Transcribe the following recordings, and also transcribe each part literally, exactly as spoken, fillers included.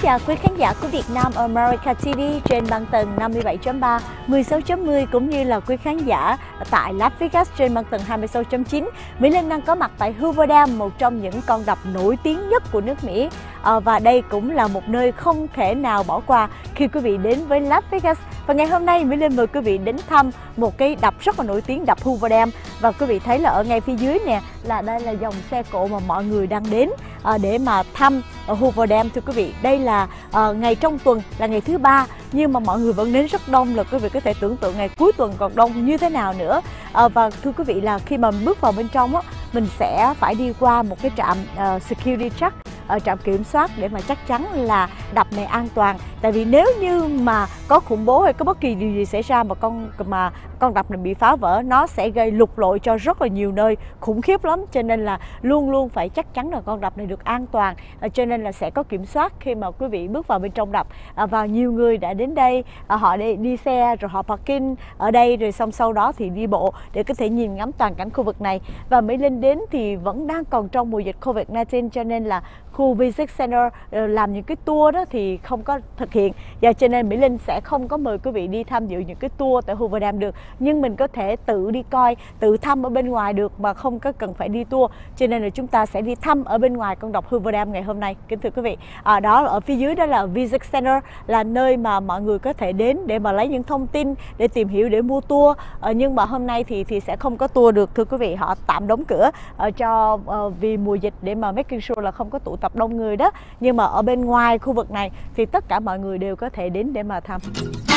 chào quý khán giả của Việt Nam America ti vi trên băng tần năm mươi bảy chấm ba, mười sáu chấm mười cũng như là quý khán giả tại Las Vegas trên băng tần hai mươi sáu chấm chín. Mỹ Linh đang có mặt tại Hoover Dam, một trong những con đập nổi tiếng nhất của nước Mỹ. À, và đây cũng là một nơi không thể nào bỏ qua khi quý vị đến với Las Vegas. Và ngày hôm nay Mỹ Linh mời quý vị đến thăm một cái đập rất là nổi tiếng, đập Hoover Dam. Và quý vị thấy là ở ngay phía dưới nè, là đây là dòng xe cộ mà mọi người đang đến à, để mà thăm ở Hoover Dam. Thưa quý vị, đây là à, ngày trong tuần, là ngày thứ ba, nhưng mà mọi người vẫn đến rất đông. Là quý vị có thể tưởng tượng ngày cuối tuần còn đông như thế nào nữa. à, Và thưa quý vị, là khi mà mình bước vào bên trong á, mình sẽ phải đi qua một cái trạm uh, security check, ở trạm kiểm soát, để mà chắc chắn là đập này an toàn. Tại vì nếu như mà có khủng bố hay có bất kỳ điều gì xảy ra mà con mà con đập này bị phá vỡ, nó sẽ gây lục lội cho rất là nhiều nơi, khủng khiếp lắm. Cho nên là luôn luôn phải chắc chắn là con đập này được an toàn. à, Cho nên là sẽ có kiểm soát khi mà quý vị bước vào bên trong đập. à, Và nhiều người đã đến đây, à, họ đi, đi xe rồi họ parking ở đây, rồi xong sau đó thì đi bộ để có thể nhìn ngắm toàn cảnh khu vực này. Và Mỹ Linh đến thì vẫn đang còn trong mùa dịch Covid mười chín, cho nên là khu Visit Center làm những cái tour đó thì không có thực hiện, và cho nên Mỹ Linh sẽ không có mời quý vị đi tham dự những cái tour tại Hoover Dam được. Nhưng mình có thể tự đi coi, tự thăm ở bên ngoài được mà không có cần phải đi tour. Cho nên là chúng ta sẽ đi thăm ở bên ngoài con đập Hoover Dam ngày hôm nay, kính thưa quý vị. À, đó ở phía dưới đó là Visit Center, là nơi mà mọi người có thể đến để mà lấy những thông tin, để tìm hiểu, để mua tour. À, nhưng mà hôm nay thì thì sẽ không có tour được, thưa quý vị. Họ tạm đóng cửa uh, cho uh, vì mùa dịch, để mà making sure là không có tụ tập đông người đó. Nhưng mà ở bên ngoài khu vực này thì tất cả mọi người đều có thể đến để mà thăm.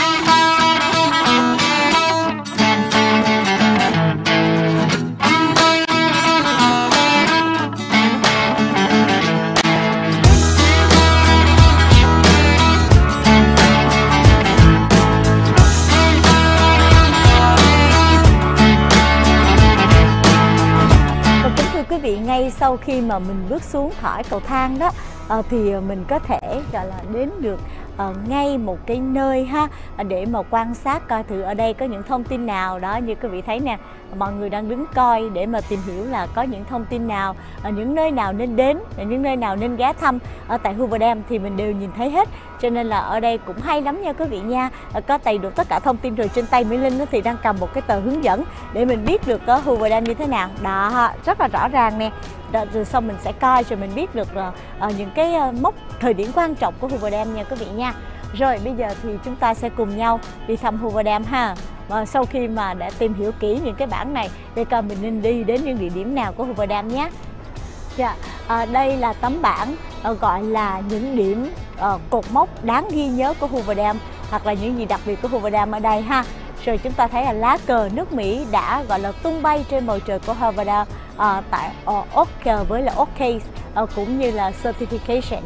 Quý vị, ngay sau khi mà mình bước xuống khỏi cầu thang đó, à, thì mình có thể gọi là đến được à, ngay một cái nơi ha, để mà quan sát coi thử ở đây có những thông tin nào đó. Như quý vị thấy nè, mọi người đang đứng coi để mà tìm hiểu là có những thông tin nào, à, những nơi nào nên đến, những nơi nào nên ghé thăm ở tại Hoover Dam thì mình đều nhìn thấy hết. Cho nên là ở đây cũng hay lắm nha quý vị nha. À, có đầy đủ tất cả thông tin. Rồi trên tay Mỹ Linh thì đang cầm một cái tờ hướng dẫn để mình biết được có Hoover Dam như thế nào. Đó, rất là rõ ràng nè. Đó, rồi xong mình sẽ coi rồi mình biết được uh, những cái uh, mốc thời điểm quan trọng của Hoover Dam nha quý vị nha. Rồi bây giờ thì chúng ta sẽ cùng nhau đi thăm Hoover Dam ha. Và sau khi mà đã tìm hiểu kỹ những cái bảng này, để coi mình nên đi đến những địa điểm nào của Hoover Dam nhé. Dạ, à, đây là tấm bảng uh, gọi là những điểm uh, cột mốc đáng ghi nhớ của Hoover Dam, hoặc là những gì đặc biệt của Hoover Dam ở đây ha. Rồi chúng ta thấy là lá cờ nước Mỹ đã gọi là tung bay trên bầu trời của Hoover Dam, à, tại uh, Oscar với là OK, uh, cũng như là certification.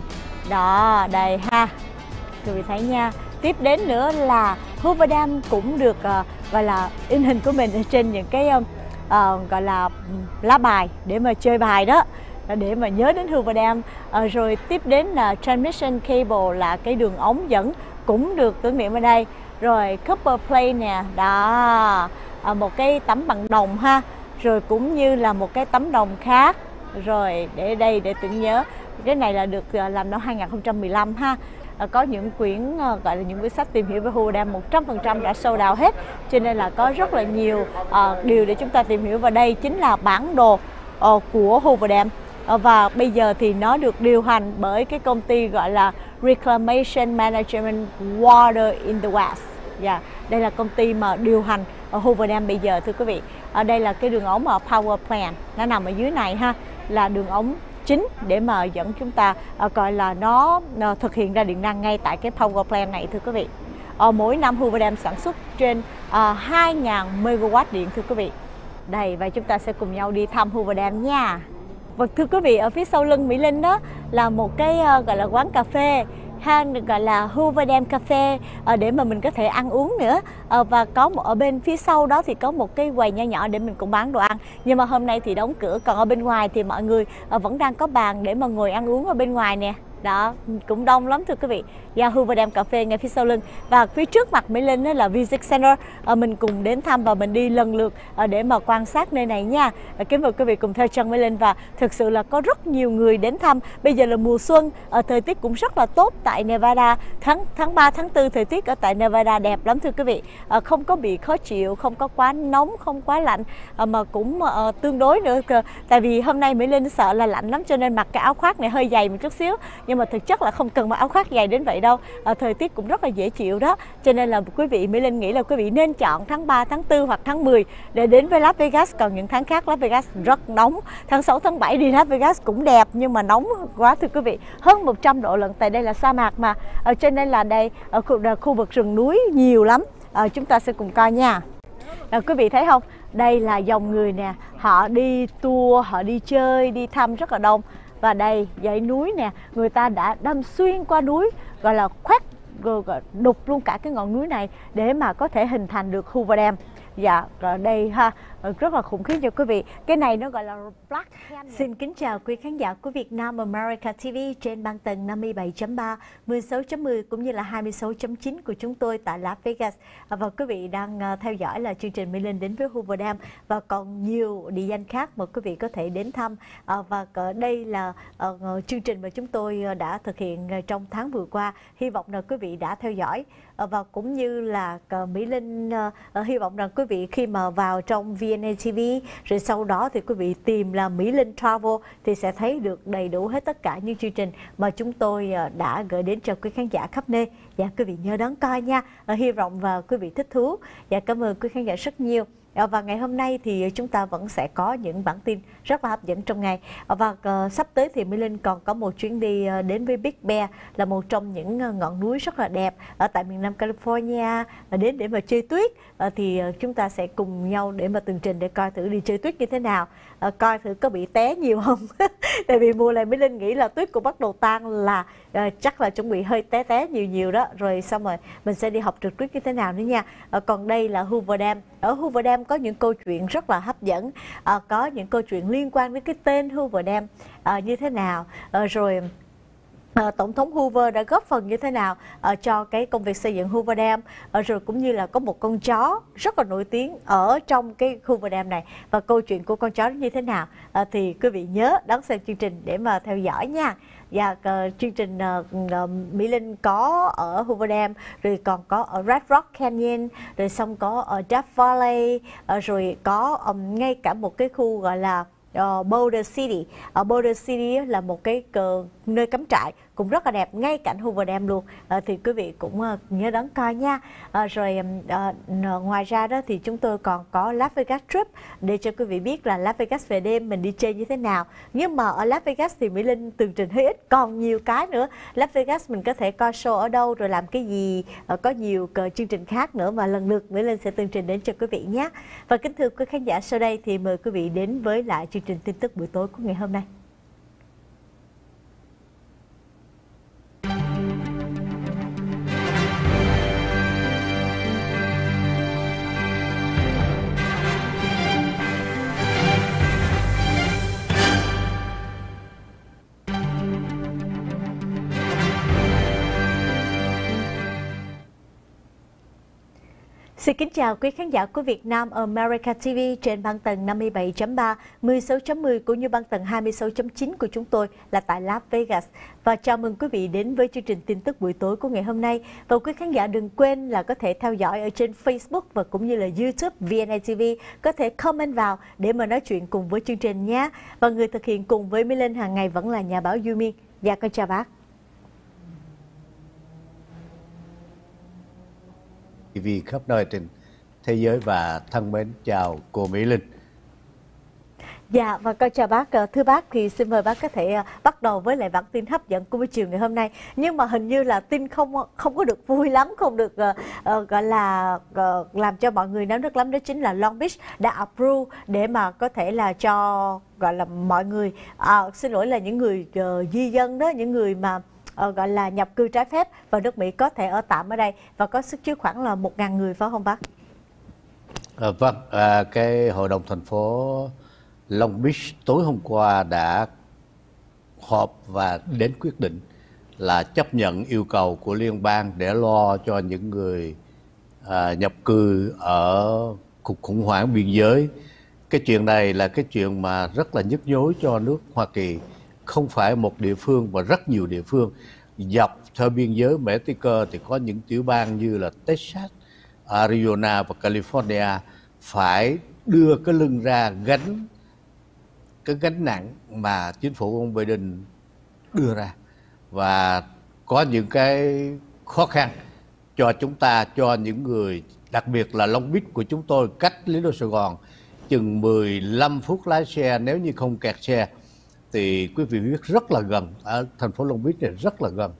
Đó, đây ha, quý vị thấy nha. Tiếp đến nữa là Hoover Dam cũng được uh, gọi là in hình của mình ở trên những cái uh, uh, gọi là lá bài để mà chơi bài đó, để mà nhớ đến Hoover Dam. Uh, rồi tiếp đến là transmission cable, là cái đường ống dẫn, cũng được tưởng niệm ở đây. Rồi copper plate nè, đó, à, một cái tấm bằng đồng ha. Rồi cũng như là một cái tấm đồng khác. Rồi để đây để tưởng nhớ. Cái này là được làm năm hai nghìn không trăm mười lăm ha. À, có những quyển gọi là những quyển sách tìm hiểu về Hoover Dam một trăm phần trăm đã sold out hết. Cho nên là có rất là nhiều à, điều để chúng ta tìm hiểu. Và đây chính là bản đồ à, của Hoover Dam. À, và bây giờ thì nó được điều hành bởi cái công ty gọi là Reclamation Management Water in the West. Yeah, đây là công ty mà điều hành ở Hoover Dam bây giờ, thưa quý vị. Ở đây là cái đường ống ở Power Plant, nó nằm ở dưới này ha, là đường ống chính để mà dẫn chúng ta uh, gọi là nó uh, thực hiện ra điện năng ngay tại cái Power Plant này, thưa quý vị. Uh, mỗi năm Hoover Dam sản xuất trên uh, hai nghìn megawatt điện, thưa quý vị. Đây, và chúng ta sẽ cùng nhau đi thăm Hoover Dam nha. Và thưa quý vị, ở phía sau lưng Mỹ Linh đó là một cái uh, gọi là quán cà phê ha, được gọi là Hoover Dam Cafe, uh, để mà mình có thể ăn uống nữa. Uh, và có một, ở bên phía sau đó thì có một cái quầy nhỏ nhỏ để mình cũng bán đồ ăn. Nhưng mà hôm nay thì đóng cửa, còn ở bên ngoài thì mọi người uh, vẫn đang có bàn để mà ngồi ăn uống ở bên ngoài nè. Đó, cũng đông lắm thưa quý vị. Và Hoover Dam cà phê ngay phía sau lưng. Và phía trước mặt Mỹ Linh đó là Visit Center. À, mình cùng đến thăm và mình đi lần lượt à, để mà quan sát nơi này nha. À, kính mời quý vị cùng theo chân Mỹ Linh. Và thực sự là có rất nhiều người đến thăm. Bây giờ là mùa xuân, à, thời tiết cũng rất là tốt tại Nevada. Tháng tháng ba, tháng tư thời tiết ở tại Nevada đẹp lắm thưa quý vị. À, không có bị khó chịu, không có quá nóng, không quá lạnh, à, mà cũng à, tương đối nữa. Tại vì hôm nay Mỹ Linh sợ là lạnh lắm cho nên mặc cái áo khoác này hơi dày một chút xíu. Nhưng mà thực chất là không cần mặc áo khoác dày đến vậy đâu. À, thời tiết cũng rất là dễ chịu đó. Cho nên là quý vị, Mỹ Linh nghĩ là quý vị nên chọn tháng ba, tháng tư hoặc tháng mười để đến với Las Vegas. Còn những tháng khác Las Vegas rất nóng. Tháng sáu, tháng bảy đi Las Vegas cũng đẹp nhưng mà nóng quá thưa quý vị. Hơn một trăm độ lận, tại đây là sa mạc mà. À, cho nên là đây ở khu, khu vực rừng núi nhiều lắm. À, chúng ta sẽ cùng coi nha. À, quý vị thấy không? Đây là dòng người nè, họ đi tour, họ đi chơi, đi thăm rất là đông. Và đây dãy núi nè, người ta đã đâm xuyên qua núi, gọi là khoét đục luôn cả cái ngọn núi này để mà có thể hình thành được Hoover Dam. Dạ, rồi đây ha, rất là khủng khiếp cho quý vị. Cái này nó gọi là Black Canyon. Xin kính chào quý khán giả của Việt Nam America ti vi trên băng tần năm mươi bảy chấm ba, mười sáu chấm mười cũng như là hai mươi sáu chấm chín của chúng tôi tại Las Vegas. Và quý vị đang theo dõi là chương trình Mỹ Linh đến với Hoover Dam và còn nhiều địa danh khác mà quý vị có thể đến thăm. Và đây là chương trình mà chúng tôi đã thực hiện trong tháng vừa qua. Hy vọng là quý vị đã theo dõi và cũng như là Mỹ Linh hy vọng rằng quý vị khi mà vào trong vê en a tê vê rồi sau đó thì quý vị tìm là Mỹ Linh Travel thì sẽ thấy được đầy đủ hết tất cả những chương trình mà chúng tôi đã gửi đến cho quý khán giả khắp nơi. Và quý vị nhớ đón coi nha. Hy vọng và quý vị thích thú. Và cảm ơn quý khán giả rất nhiều. Và ngày hôm nay thì chúng ta vẫn sẽ có những bản tin rất là hấp dẫn trong ngày. Và uh, sắp tới thì Mỹ Linh còn có một chuyến đi uh, đến với Big Bear, là một trong những uh, ngọn núi rất là đẹp ở tại miền Nam California, uh, đến để mà chơi tuyết. Uh, thì uh, chúng ta sẽ cùng nhau để mà tường trình để coi thử đi chơi tuyết như thế nào, uh, coi thử có bị té nhiều không. Tại vì mùa này Mỹ Linh nghĩ là tuyết cũng bắt đầu tan là uh, chắc là chuẩn bị hơi té té nhiều nhiều đó. Rồi xong rồi mình sẽ đi học trượt tuyết như thế nào nữa nha. Uh, còn đây là Hoover Dam. Ở Hoover Dam có những câu chuyện rất là hấp dẫn, à, có những câu chuyện liên quan đến cái tên Hoover Dam à, như thế nào, à, rồi à, Tổng thống Hoover đã góp phần như thế nào à, cho cái công việc xây dựng Hoover Dam, à, rồi cũng như là có một con chó rất là nổi tiếng ở trong cái Hoover Dam này và câu chuyện của con chó như thế nào, à, thì quý vị nhớ đón xem chương trình để mà theo dõi nha. Và uh, chương trình uh, uh, Mỹ Linh có ở Hoover Dam, rồi còn có ở Red Rock Canyon, rồi xong có ở Death Valley, uh, rồi có um, ngay cả một cái khu gọi là uh, Boulder City. Ở Boulder City là một cái uh, nơi cắm trại cũng rất là đẹp ngay cạnh Hoover Dam luôn. À, thì quý vị cũng uh, nhớ đón coi nha. À, rồi uh, ngoài ra đó thì chúng tôi còn có Las Vegas Trip để cho quý vị biết là Las Vegas về đêm mình đi chơi như thế nào. Nhưng mà ở Las Vegas thì Mỹ Linh tường trình hơi ít, còn nhiều cái nữa. Las Vegas mình có thể coi show ở đâu, rồi làm cái gì, uh, có nhiều uh, chương trình khác nữa mà lần lượt Mỹ Linh sẽ tường trình đến cho quý vị nhé. Và kính thưa quý khán giả, sau đây thì mời quý vị đến với lại chương trình tin tức buổi tối của ngày hôm nay. Xin kính chào quý khán giả của Việt Nam America ti vi trên băng tần năm mươi bảy chấm ba, mười sáu chấm mười cũng như băng tần hai mươi sáu chấm chín của chúng tôi là tại Las Vegas. Và chào mừng quý vị đến với chương trình tin tức buổi tối của ngày hôm nay. Và quý khán giả đừng quên là có thể theo dõi ở trên Facebook và cũng như là YouTube vê en a tê vê, có thể comment vào để mà nói chuyện cùng với chương trình nhé. Và người thực hiện cùng với Mỹ Linh hàng ngày vẫn là nhà báo Du Miên. Dạ con chào bác. ti vi khắp nơi trên thế giới và thân mến chào cô Mỹ Linh. Dạ, và con chào bác. Thưa bác thì xin mời bác có thể bắt đầu với lại bản tin hấp dẫn của buổi chiều ngày hôm nay. Nhưng mà hình như là tin không không có được vui lắm, không được uh, uh, gọi là uh, làm cho mọi người náo nước lắm. Đó chính là Long Beach đã approve để mà có thể là cho gọi là mọi người, uh, xin lỗi là những người uh, di dân đó, những người mà Uh, gọi là nhập cư trái phép vào nước Mỹ có thể ở tạm ở đây và có sức chứa khoảng là một ngàn người phải không bác? À, vâng, à, cái hội đồng thành phố Long Beach tối hôm qua đã họp và đến quyết định là chấp nhận yêu cầu của liên bang để lo cho những người à, nhập cư ở cuộc khủng hoảng biên giới. Cái chuyện này là cái chuyện mà rất là nhức nhối cho nước Hoa Kỳ, không phải một địa phương mà rất nhiều địa phương. Dọc theo biên giới Mexico thì có những tiểu bang như là Texas, Arizona và California phải đưa cái lưng ra gánh cái gánh nặng mà chính phủ ông Biden đưa ra, và có những cái khó khăn cho chúng ta, cho những người, đặc biệt là Long Beach của chúng tôi cách Lý Đô Sài Gòn chừng mười lăm phút lái xe nếu như không kẹt xe. Thì quý vị biết rất là gần, ở thành phố Long Beach này rất là gần.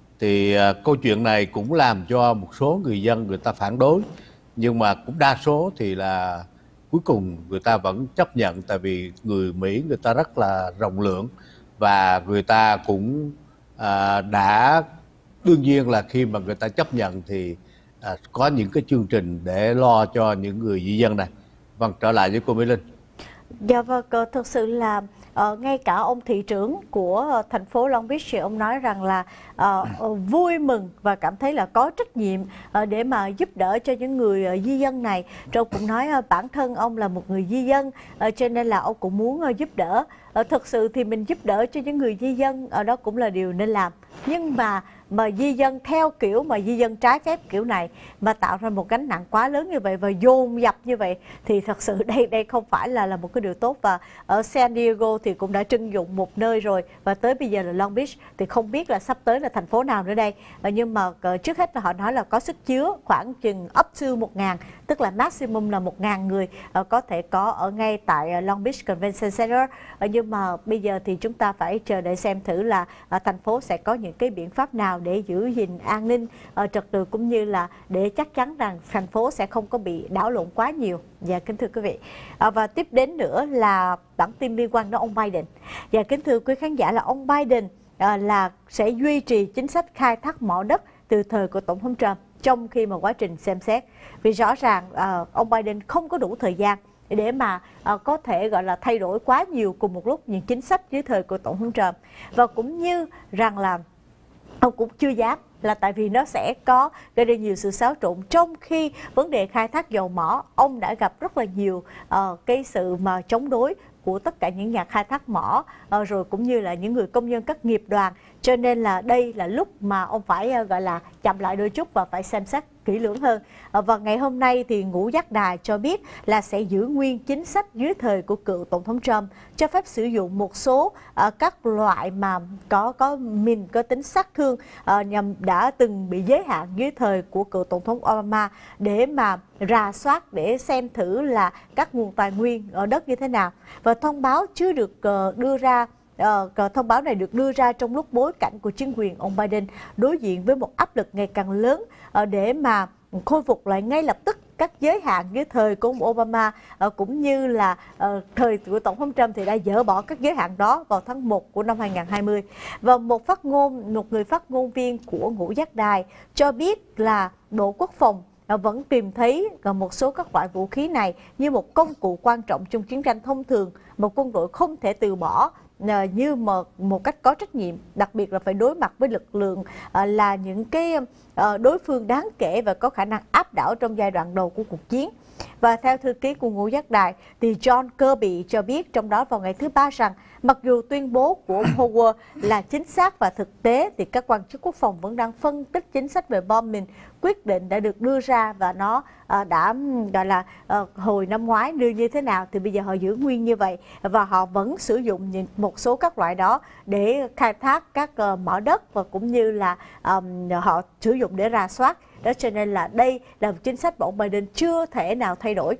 Thì uh, câu chuyện này cũng làm cho một số người dân người ta phản đối, nhưng mà cũng đa số thì là cuối cùng người ta vẫn chấp nhận, tại vì người Mỹ người ta rất là rộng lượng, và người ta cũng à, đã đương nhiên là khi mà người ta chấp nhận thì à, có những cái chương trình để lo cho những người di dân này. Vâng, trở lại với cô Mỹ Linh. Dạ vâng, thực sự là uh, ngay cả ông thị trưởng của uh, thành phố Long Beach thì ông nói rằng là uh, uh, vui mừng và cảm thấy là có trách nhiệm uh, để mà giúp đỡ cho những người uh, di dân này. Rồi ông cũng nói uh, bản thân ông là một người di dân, uh, cho nên là ông cũng muốn uh, giúp đỡ. Uh, thực sự thì mình giúp đỡ cho những người di dân, ở uh, đó cũng là điều nên làm. Nhưng mà mà di dân theo kiểu mà di dân trái phép kiểu này mà tạo ra một gánh nặng quá lớn như vậy và dồn dập như vậy thì thật sự đây đây không phải là là một cái điều tốt. Và ở San Diego thì cũng đã trưng dụng một nơi rồi, và tới bây giờ là Long Beach, thì không biết là sắp tới là thành phố nào nữa đây. Nhưng mà trước hết là họ nói là có sức chứa khoảng chừng up to một ngàn, tức là maximum là một ngàn người có thể có ở ngay tại Long Beach Convention Center. Nhưng mà bây giờ thì chúng ta phải chờ đợi xem thử là thành phố sẽ có những cái biện pháp nào để giữ gìn an ninh uh, trật tự, cũng như là để chắc chắn rằng thành phố sẽ không có bị đảo lộn quá nhiều. Dạ kính thưa quý vị, uh, và tiếp đến nữa là bản tin liên quan đến ông Biden. Dạ kính thưa quý khán giả, là ông Biden uh, là sẽ duy trì chính sách khai thác mỏ đất từ thời của Tổng thống Trump trong khi mà quá trình xem xét, vì rõ ràng uh, ông Biden không có đủ thời gian để mà uh, có thể gọi là thay đổi quá nhiều cùng một lúc những chính sách dưới thời của Tổng thống Trump. Và cũng như rằng là ông cũng chưa dám, là tại vì nó sẽ có gây ra nhiều sự xáo trộn. Trong khi vấn đề khai thác dầu mỏ, ông đã gặp rất là nhiều uh, cái sự mà chống đối của tất cả những nhà khai thác mỏ, uh, rồi cũng như là những người công nhân các nghiệp đoàn. Cho nên là đây là lúc mà ông phải uh, gọi là chậm lại đôi chút và phải xem xét kỹ lưỡng hơn. Uh, và ngày hôm nay thì Ngũ Giác Đài cho biết là sẽ giữ nguyên chính sách dưới thời của cựu Tổng thống Trump, cho phép sử dụng một số uh, các loại mà có có mìn có tính sát thương uh, nhằm đã từng bị giới hạn dưới thời của cựu Tổng thống Obama, để mà rà soát để xem thử là các nguồn tài nguyên ở đất như thế nào. Và thông báo chưa được uh, đưa ra Uh, thông báo này được đưa ra trong lúc bối cảnh của chính quyền ông Biden đối diện với một áp lực ngày càng lớn uh, để mà khôi phục lại ngay lập tức các giới hạn dưới thời của ông Obama, uh, cũng như là uh, thời của Tổng thống Trump thì đã dỡ bỏ các giới hạn đó vào tháng một của năm hai nghìn không trăm hai mươi. Và một phát ngôn, một người phát ngôn viên của Ngũ Giác Đài cho biết là Bộ Quốc phòng vẫn tìm thấy một số các loại vũ khí này như một công cụ quan trọng trong chiến tranh thông thường, một quân đội không thể từ bỏ như một, một cách có trách nhiệm, đặc biệt là phải đối mặt với lực lượng là những cái đối phương đáng kể và có khả năng áp đảo trong giai đoạn đầu của cuộc chiến. Và theo thư ký của Ngũ Giác Đài thì John Kirby cho biết trong đó vào ngày thứ Ba rằng mặc dù tuyên bố của ông Howard là chính xác và thực tế, thì các quan chức quốc phòng vẫn đang phân tích chính sách về bom mìn. Quyết định đã được đưa ra và nó uh, đã gọi là uh, hồi năm ngoái đưa như thế nào thì bây giờ họ giữ nguyên như vậy, và họ vẫn sử dụng những, một số các loại đó để khai thác các uh, mỏ đất, và cũng như là um, họ sử dụng để rà soát. Đó cho nên là đây là một chính sách của ông Biden chưa thể nào thay đổi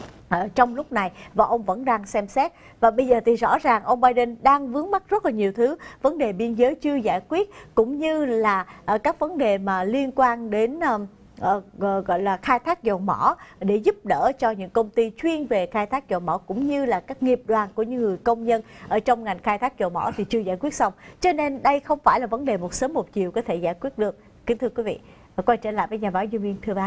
ở trong lúc này, và ông vẫn đang xem xét. Và bây giờ thì rõ ràng ông Biden đang vướng mắc rất là nhiều thứ, vấn đề biên giới chưa giải quyết, cũng như là uh, các vấn đề mà liên quan đến uh, uh, gọi là khai thác dầu mỏ, để giúp đỡ cho những công ty chuyên về khai thác dầu mỏ, cũng như là các nghiệp đoàn của những người công nhân ở trong ngành khai thác dầu mỏ thì chưa giải quyết xong. Cho nên đây không phải là vấn đề một sớm một chiều có thể giải quyết được. Kính thưa quý vị, và quay trở lại với nhà báo Duy Nguyên, thưa bác.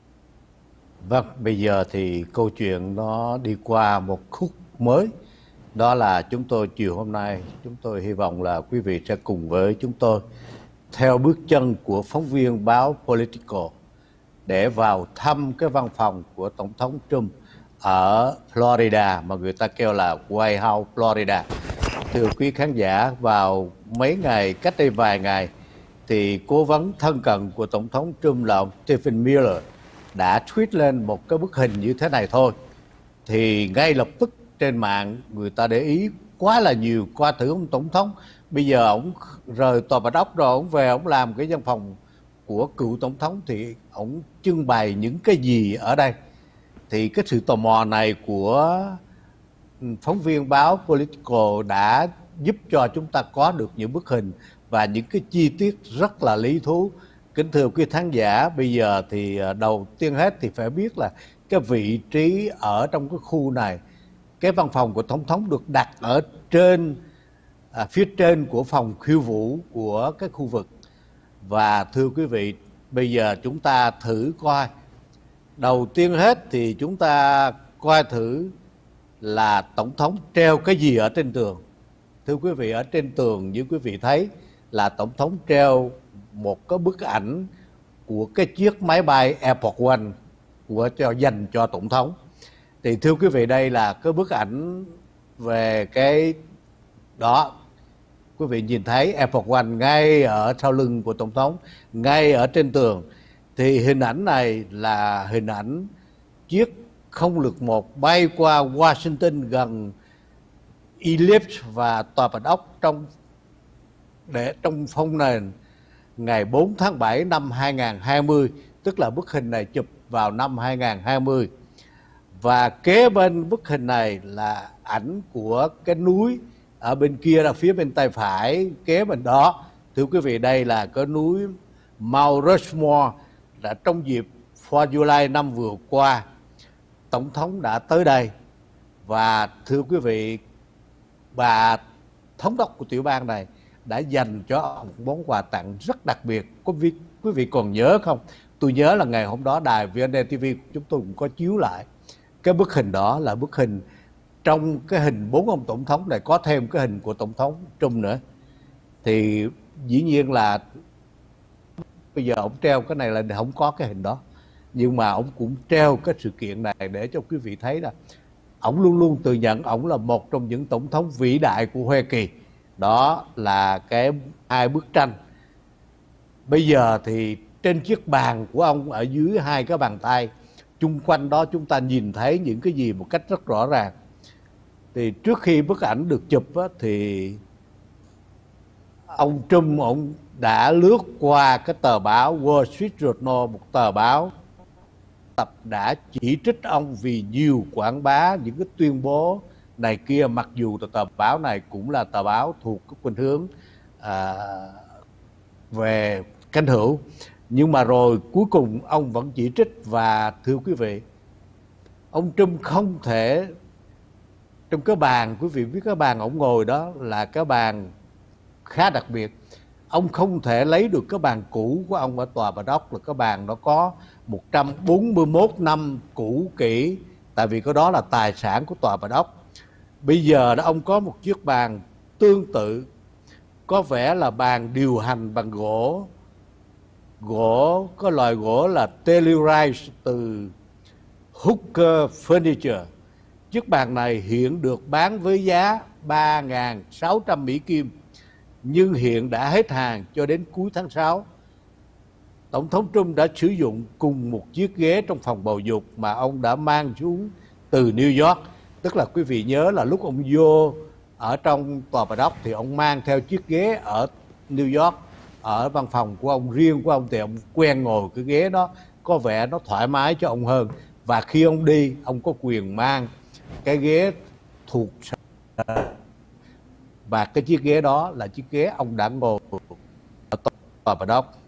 Vâng, bây giờ thì câu chuyện nó đi qua một khúc mới. Đó là chúng tôi chiều hôm nay, chúng tôi hy vọng là quý vị sẽ cùng với chúng tôi theo bước chân của phóng viên báo Politico để vào thăm cái văn phòng của Tổng thống Trump ở Florida mà người ta kêu là White House Florida. Thưa quý khán giả, vào mấy ngày, cách đây vài ngày, thì cố vấn thân cận của Tổng thống Trump là ông Stephen Miller đã tweet lên một cái bức hình như thế này thôi. Thì ngay lập tức trên mạng người ta để ý quá là nhiều, qua thử ông Tổng thống. Bây giờ ông rời Tòa Bạch Ốc rồi, ông về, ông làm cái văn phòng của cựu Tổng thống thì ông trưng bày những cái gì ở đây. Thì cái sự tò mò này của phóng viên báo Politico đã giúp cho chúng ta có được những bức hình và những cái chi tiết rất là lý thú. Kính thưa quý khán giả, bây giờ thì đầu tiên hết thì phải biết là cái vị trí ở trong cái khu này, cái văn phòng của Tổng thống được đặt ở trên, à, phía trên của phòng khiêu vũ của cái khu vực. Và thưa quý vị, bây giờ chúng ta thử coi. Đầu tiên hết thì chúng ta coi thử là Tổng thống treo cái gì ở trên tường. Thưa quý vị, ở trên tường như quý vị thấy là Tổng thống treo một cái bức ảnh của cái chiếc máy bay Air Force One của cho dành cho Tổng thống. Thì thưa quý vị, đây là cái bức ảnh về cái đó. Quý vị nhìn thấy Air Force One ngay ở sau lưng của Tổng thống, ngay ở trên tường. Thì hình ảnh này là hình ảnh chiếc không lực một bay qua Washington gần Ellipse và Tòa Bạch Ốc trong để trong phong nền ngày bốn tháng bảy năm hai nghìn không trăm hai mươi, tức là bức hình này chụp vào năm hai nghìn không trăm hai mươi. Và kế bên bức hình này là ảnh của cái núi ở bên kia, là phía bên tay phải kế bên đó. Thưa quý vị, đây là cái núi Mount Rushmore. Là trong dịp fourth of July năm vừa qua, Tổng thống đã tới đây. Và thưa quý vị, bà thống đốc của tiểu bang này đã dành cho ông một món quà tặng rất đặc biệt. Quý vị, quý vị còn nhớ không? Tôi nhớ là ngày hôm đó đài vê en a tê vê chúng tôi cũng có chiếu lại cái bức hình đó, là bức hình trong cái hình bốn ông tổng thống này có thêm cái hình của Tổng thống Trump nữa. Thì dĩ nhiên là bây giờ ông treo cái này là không có cái hình đó, nhưng mà ông cũng treo cái sự kiện này để cho quý vị thấy là ông luôn luôn tự nhận ông là một trong những tổng thống vĩ đại của Hoa Kỳ. Đó là cái hai bức tranh. Bây giờ thì trên chiếc bàn của ông, ở dưới hai cái bàn tay, chung quanh đó chúng ta nhìn thấy những cái gì một cách rất rõ ràng. Thì trước khi bức ảnh được chụp á, thì ông Trump ông đã lướt qua cái tờ báo Wall Street Journal, một tờ báo tập đã chỉ trích ông vì nhiều quảng bá những cái tuyên bố này kia, mặc dù tờ báo này cũng là tờ báo thuộc cái khuynh hướng à, về cánh hữu. Nhưng mà rồi cuối cùng ông vẫn chỉ trích. Và thưa quý vị, ông Trump không thể, trong cái bàn, quý vị biết cái bàn ông ngồi đó là cái bàn khá đặc biệt. Ông không thể lấy được cái bàn cũ của ông ở Tòa Bạch Ốc, là cái bàn nó có một trăm bốn mươi mốt năm cũ kỹ, tại vì cái đó là tài sản của Tòa Bạch Ốc. Bây giờ đó ông có một chiếc bàn tương tự, có vẻ là bàn điều hành bằng gỗ, gỗ có loại gỗ là Telluride từ Hooker Furniture. Chiếc bàn này hiện được bán với giá ba nghìn sáu trăm Mỹ Kim, nhưng hiện đã hết hàng cho đến cuối tháng sáu. Tổng thống Trump đã sử dụng cùng một chiếc ghế trong phòng bầu dục mà ông đã mang xuống từ New York. Tức là quý vị nhớ là lúc ông vô ở trong Tòa Bạch Ốc thì ông mang theo chiếc ghế ở New York, ở văn phòng của ông riêng của ông, thì ông quen ngồi cái ghế đó, có vẻ nó thoải mái cho ông hơn. Và khi ông đi, ông có quyền mang cái ghế thuộc, và cái chiếc ghế đó là chiếc ghế ông đã ngồi ở Tòa Bạch Ốc.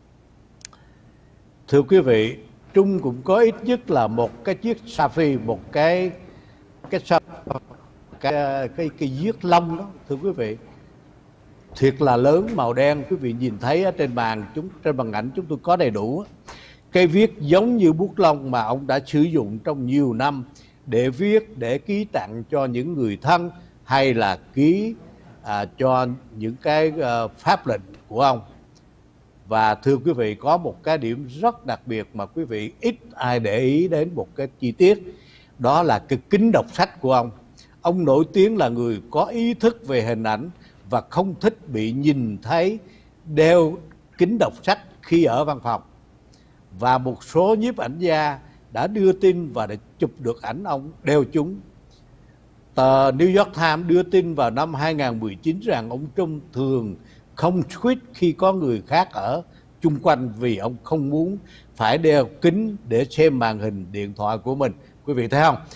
Thưa quý vị, Trung cũng có ít nhất là một cái chiếc Safi, một cái cái cái cái, cái viết lông đó, thưa quý vị, thiệt là lớn, màu đen. Quý vị nhìn thấy ở trên bàn chúng trên màn ảnh chúng tôi có đầy đủ. Cây viết giống như bút lông mà ông đã sử dụng trong nhiều năm để viết, để ký tặng cho những người thân, hay là ký à, cho những cái uh, pháp lệnh của ông. Và thưa quý vị, có một cái điểm rất đặc biệt mà quý vị ít ai để ý đến một cái chi tiết, đó là cái kính đọc sách của ông. Ông nổi tiếng là người có ý thức về hình ảnh và không thích bị nhìn thấy đeo kính đọc sách khi ở văn phòng. Và một số nhiếp ảnh gia đã đưa tin và đã chụp được ảnh ông đeo chúng. Tờ New York Times đưa tin vào năm hai nghìn không trăm mười chín rằng ông Trump thường không tweet khi có người khác ở chung quanh vì ông không muốn phải đeo kính để xem màn hình điện thoại của mình. Quý vị thấy không?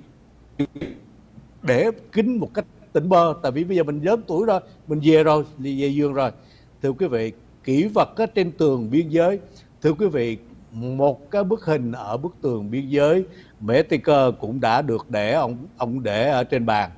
Để kính một cách tỉnh bơ, tại vì bây giờ mình lớn tuổi rồi, mình về rồi, đi về giường rồi. Thưa quý vị, kỷ vật ở trên tường biên giới. Thưa quý vị, một cái bức hình ở bức tường biên giới Mexico cũng đã được để ông ông để ở trên bàn.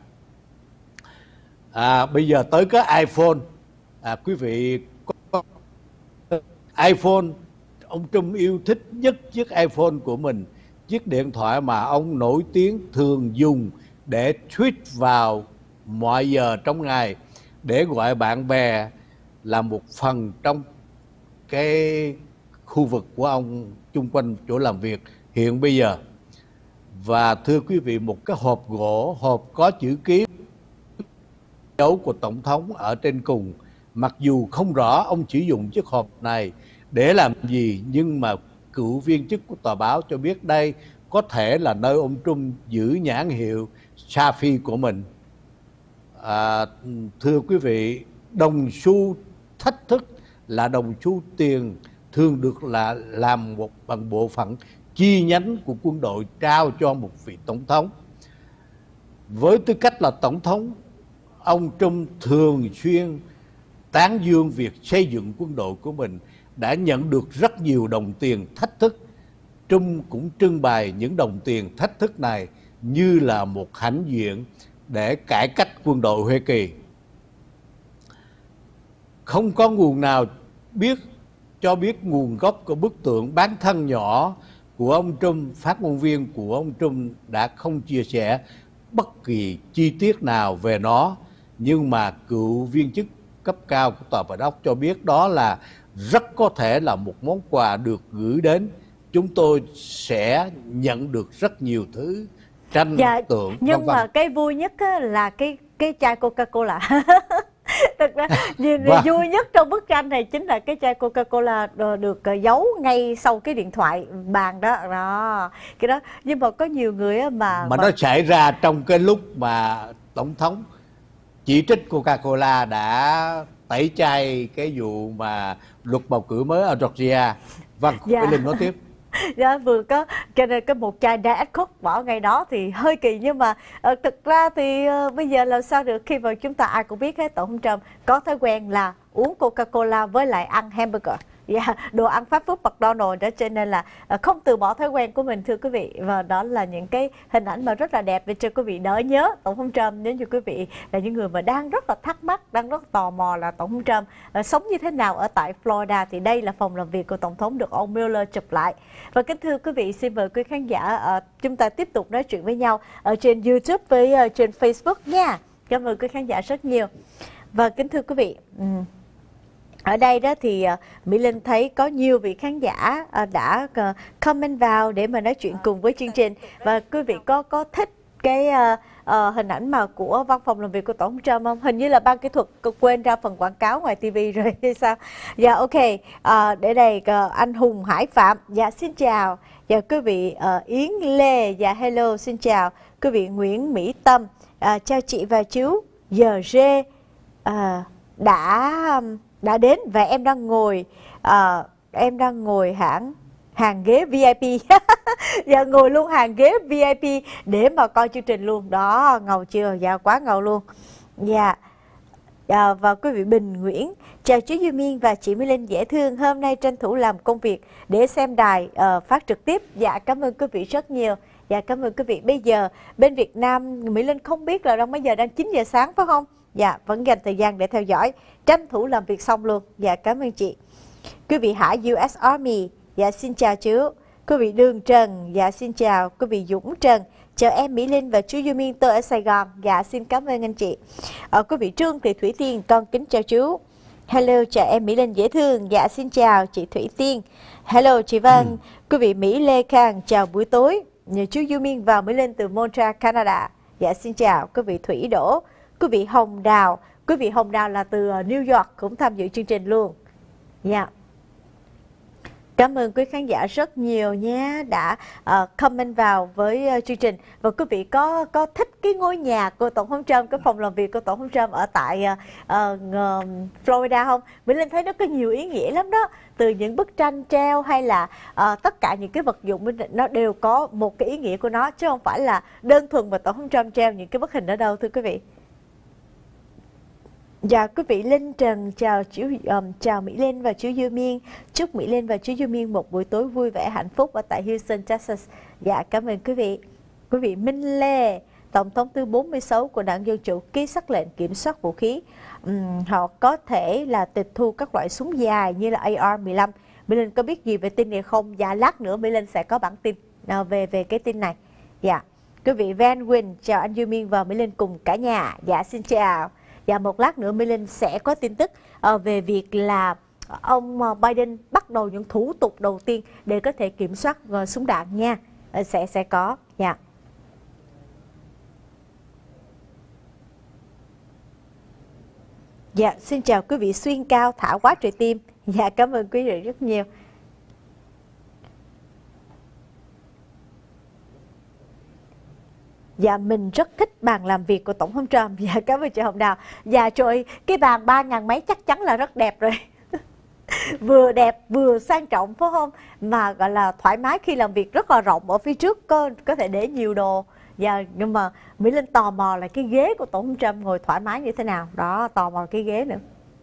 À, bây giờ tới cái iPhone. À, quý vị có iPhone, ông Trump yêu thích nhất chiếc iPhone của mình, chiếc điện thoại mà ông nổi tiếng thường dùng để tweet vào mọi giờ trong ngày, để gọi bạn bè là một phần trong cái khu vực của ông chung quanh chỗ làm việc hiện bây giờ. Và thưa quý vị, một cái hộp gỗ, hộp có chữ ký dấu của Tổng thống ở trên cùng. Mặc dù không rõ ông chỉ dùng chiếc hộp này để làm gì, nhưng mà cựu viên chức của tòa báo cho biết đây có thể là nơi ông Trump giữ nhãn hiệu Safi của mình. À, thưa quý vị, đồng xu thách thức là đồng xu tiền thường được là làm một bằng bộ phận chi nhánh của quân đội trao cho một vị tổng thống. Với tư cách là tổng thống, ông Trump thường xuyên tán dương việc xây dựng quân đội của mình, đã nhận được rất nhiều đồng tiền thách thức. Trump cũng trưng bày những đồng tiền thách thức này như là một hãnh diện để cải cách quân đội Hoa Kỳ. Không có nguồn nào biết cho biết nguồn gốc của bức tượng bán thân nhỏ của ông Trump. Phát ngôn viên của ông Trump đã không chia sẻ bất kỳ chi tiết nào về nó, nhưng mà cựu viên chức cấp cao của tòa bạch ốc cho biết đó là rất có thể là một món quà được gửi đến. Chúng tôi sẽ nhận được rất nhiều thứ, tranh dạ, tượng. Nhưng mà cái vui nhất là cái cái chai Coca-Cola. Thực ra vâng. Vui nhất trong bức tranh này chính là cái chai Coca-Cola được giấu ngay sau cái điện thoại bàn đó. Đó, cái đó. Nhưng mà có nhiều người mà mà mà nó xảy ra trong cái lúc mà tổng thống chỉ trích Coca-Cola đã tẩy chay cái vụ mà luật bầu cử mới ở Georgia. Vâng, dạ. Mỹ Linh nói tiếp. Dạ, vừa có cho nên cái một chai Diet Coke bỏ ngay đó thì hơi kỳ, nhưng mà uh, thực ra thì uh, bây giờ làm sao được khi mà chúng ta ai cũng biết hết, tổng thống Trump có thói quen là uống Coca-Cola với lại ăn hamburger. Yeah, đồ ăn fast food McDonald's đó, cho nên là uh, không từ bỏ thói quen của mình, thưa quý vị. Và đó là những cái hình ảnh mà rất là đẹp để cho quý vị đỡ nhớ tổng thống Trump. Nếu như quý vị là những người mà đang rất là thắc mắc, đang rất tò mò là tổng thống Trump uh, sống như thế nào ở tại Florida, thì đây là phòng làm việc của tổng thống được ông Mueller chụp lại. Và kính thưa quý vị, xin mời quý khán giả uh, chúng ta tiếp tục nói chuyện với nhau ở trên YouTube với uh, trên Facebook nha. Cảm ơn quý khán giả rất nhiều. Và kính thưa quý vị, um, ở đây đó thì uh, Mỹ Linh thấy có nhiều vị khán giả uh, đã uh, comment vào để mà nói chuyện cùng với chương trình. Và quý vị có có thích cái uh, uh, hình ảnh mà của văn phòng làm việc của tổng thống Trump không? Hình như là ban kỹ thuật quên ra phần quảng cáo ngoài ti vi rồi hay sao? Dạ ok, uh, để đây uh, anh Hùng Hải Phạm, dạ xin chào. Dạ quý vị uh, Yến Lê, dạ hello, xin chào. Quý vị Nguyễn Mỹ Tâm, uh, chào chị và chú. Giờ Rê uh, đã um, đã đến và em đang ngồi uh, em đang ngồi hãng hàng ghế vi ai pi. Dạ ngồi luôn hàng ghế vi ai pi để mà coi chương trình luôn đó. Ngầu chưa? Dạ quá ngầu luôn. Dạ à, và quý vị Bình Nguyễn, chào chú Duy Miên và chị Mỹ Linh dễ thương, hôm nay tranh thủ làm công việc để xem đài uh, phát trực tiếp. Dạ cảm ơn quý vị rất nhiều. Dạ cảm ơn quý vị. Bây giờ bên Việt Nam Mỹ Linh không biết là đang mấy giờ, đang chín giờ sáng phải không? Dạ vẫn dành thời gian để theo dõi, tranh thủ làm việc xong luôn. Dạ cảm ơn chị. Quý vị Hải u ét Army, dạ xin chào chú. Quý vị Đường Trần, dạ xin chào. Quý vị Dũng Trần, chào em Mỹ Linh và chú Duy Miên, tôi ở Sài Gòn. Dạ xin cảm ơn anh chị. À, quý vị Trương Thị Thủy Tiên, con kính chào chú. Hello, chào em Mỹ Linh dễ thương. Dạ, xin chào chị Thủy Tiên. Hello, chị Vân. Ừ. Quý vị Mỹ Lê Khang, chào buổi tối. Nhờ chú Du Miên và Mỹ Linh từ Montreal, Canada. Dạ, xin chào. Quý vị Thủy Đỗ, quý vị Hồng Đào. Quý vị Hồng Đào là từ New York cũng tham dự chương trình luôn. Dạ. Cảm ơn quý khán giả rất nhiều nhé đã uh, comment vào với uh, chương trình. Và quý vị có có thích cái ngôi nhà của Tổng thống Trump, cái phòng làm việc của Tổng thống Trump ở tại uh, uh, Florida không? Mỹ Linh thấy nó có nhiều ý nghĩa lắm đó. Từ những bức tranh treo hay là uh, tất cả những cái vật dụng nó đều có một cái ý nghĩa của nó, chứ không phải là đơn thuần mà Tổng thống Trump treo những cái bức hình ở đâu, thưa quý vị. Dạ, quý vị Linh Trần chào chú um, chào Mỹ Linh và chú Du Miên. Chúc Mỹ Linh và chú Du Miên một buổi tối vui vẻ hạnh phúc ở tại Houston, Texas. Dạ, cảm ơn quý vị. Quý vị Minh Lê, Tổng thống thứ bốn mươi sáu của Đảng Dân Chủ ký sắc lệnh kiểm soát vũ khí. Uhm, họ có thể là tịch thu các loại súng dài như là A R mười lăm. Mỹ Linh có biết gì về tin này không? Dạ, lát nữa Mỹ Linh sẽ có bản tin nào về về cái tin này. Dạ, quý vị Van Win chào anh Du Miên và Mỹ Linh cùng cả nhà. Dạ, xin chào. Và một lát nữa Mỹ Linh sẽ có tin tức uh, về việc là ông uh, Biden bắt đầu những thủ tục đầu tiên để có thể kiểm soát uh, súng đạn nha. Uh, sẽ sẽ có. Dạ. Dạ, xin chào quý vị Xuyên Cao Thả Quá Trời Tim. Dạ, cảm ơn quý vị rất nhiều. Dạ, mình rất thích bàn làm việc của Tổng thống Trump. Dạ, cảm ơn chị Hồng Đào. Dạ, trời, cái bàn ba ngàn mấy chắc chắn là rất đẹp rồi. Vừa đẹp, vừa sang trọng, phải không? Mà gọi là thoải mái khi làm việc, rất là rộng. Ở phía trước có, có thể để nhiều đồ. Dạ, nhưng mà Mỹ Linh tò mò là cái ghế của Tổng thống Trump ngồi thoải mái như thế nào. Đó, tò mò cái ghế nữa.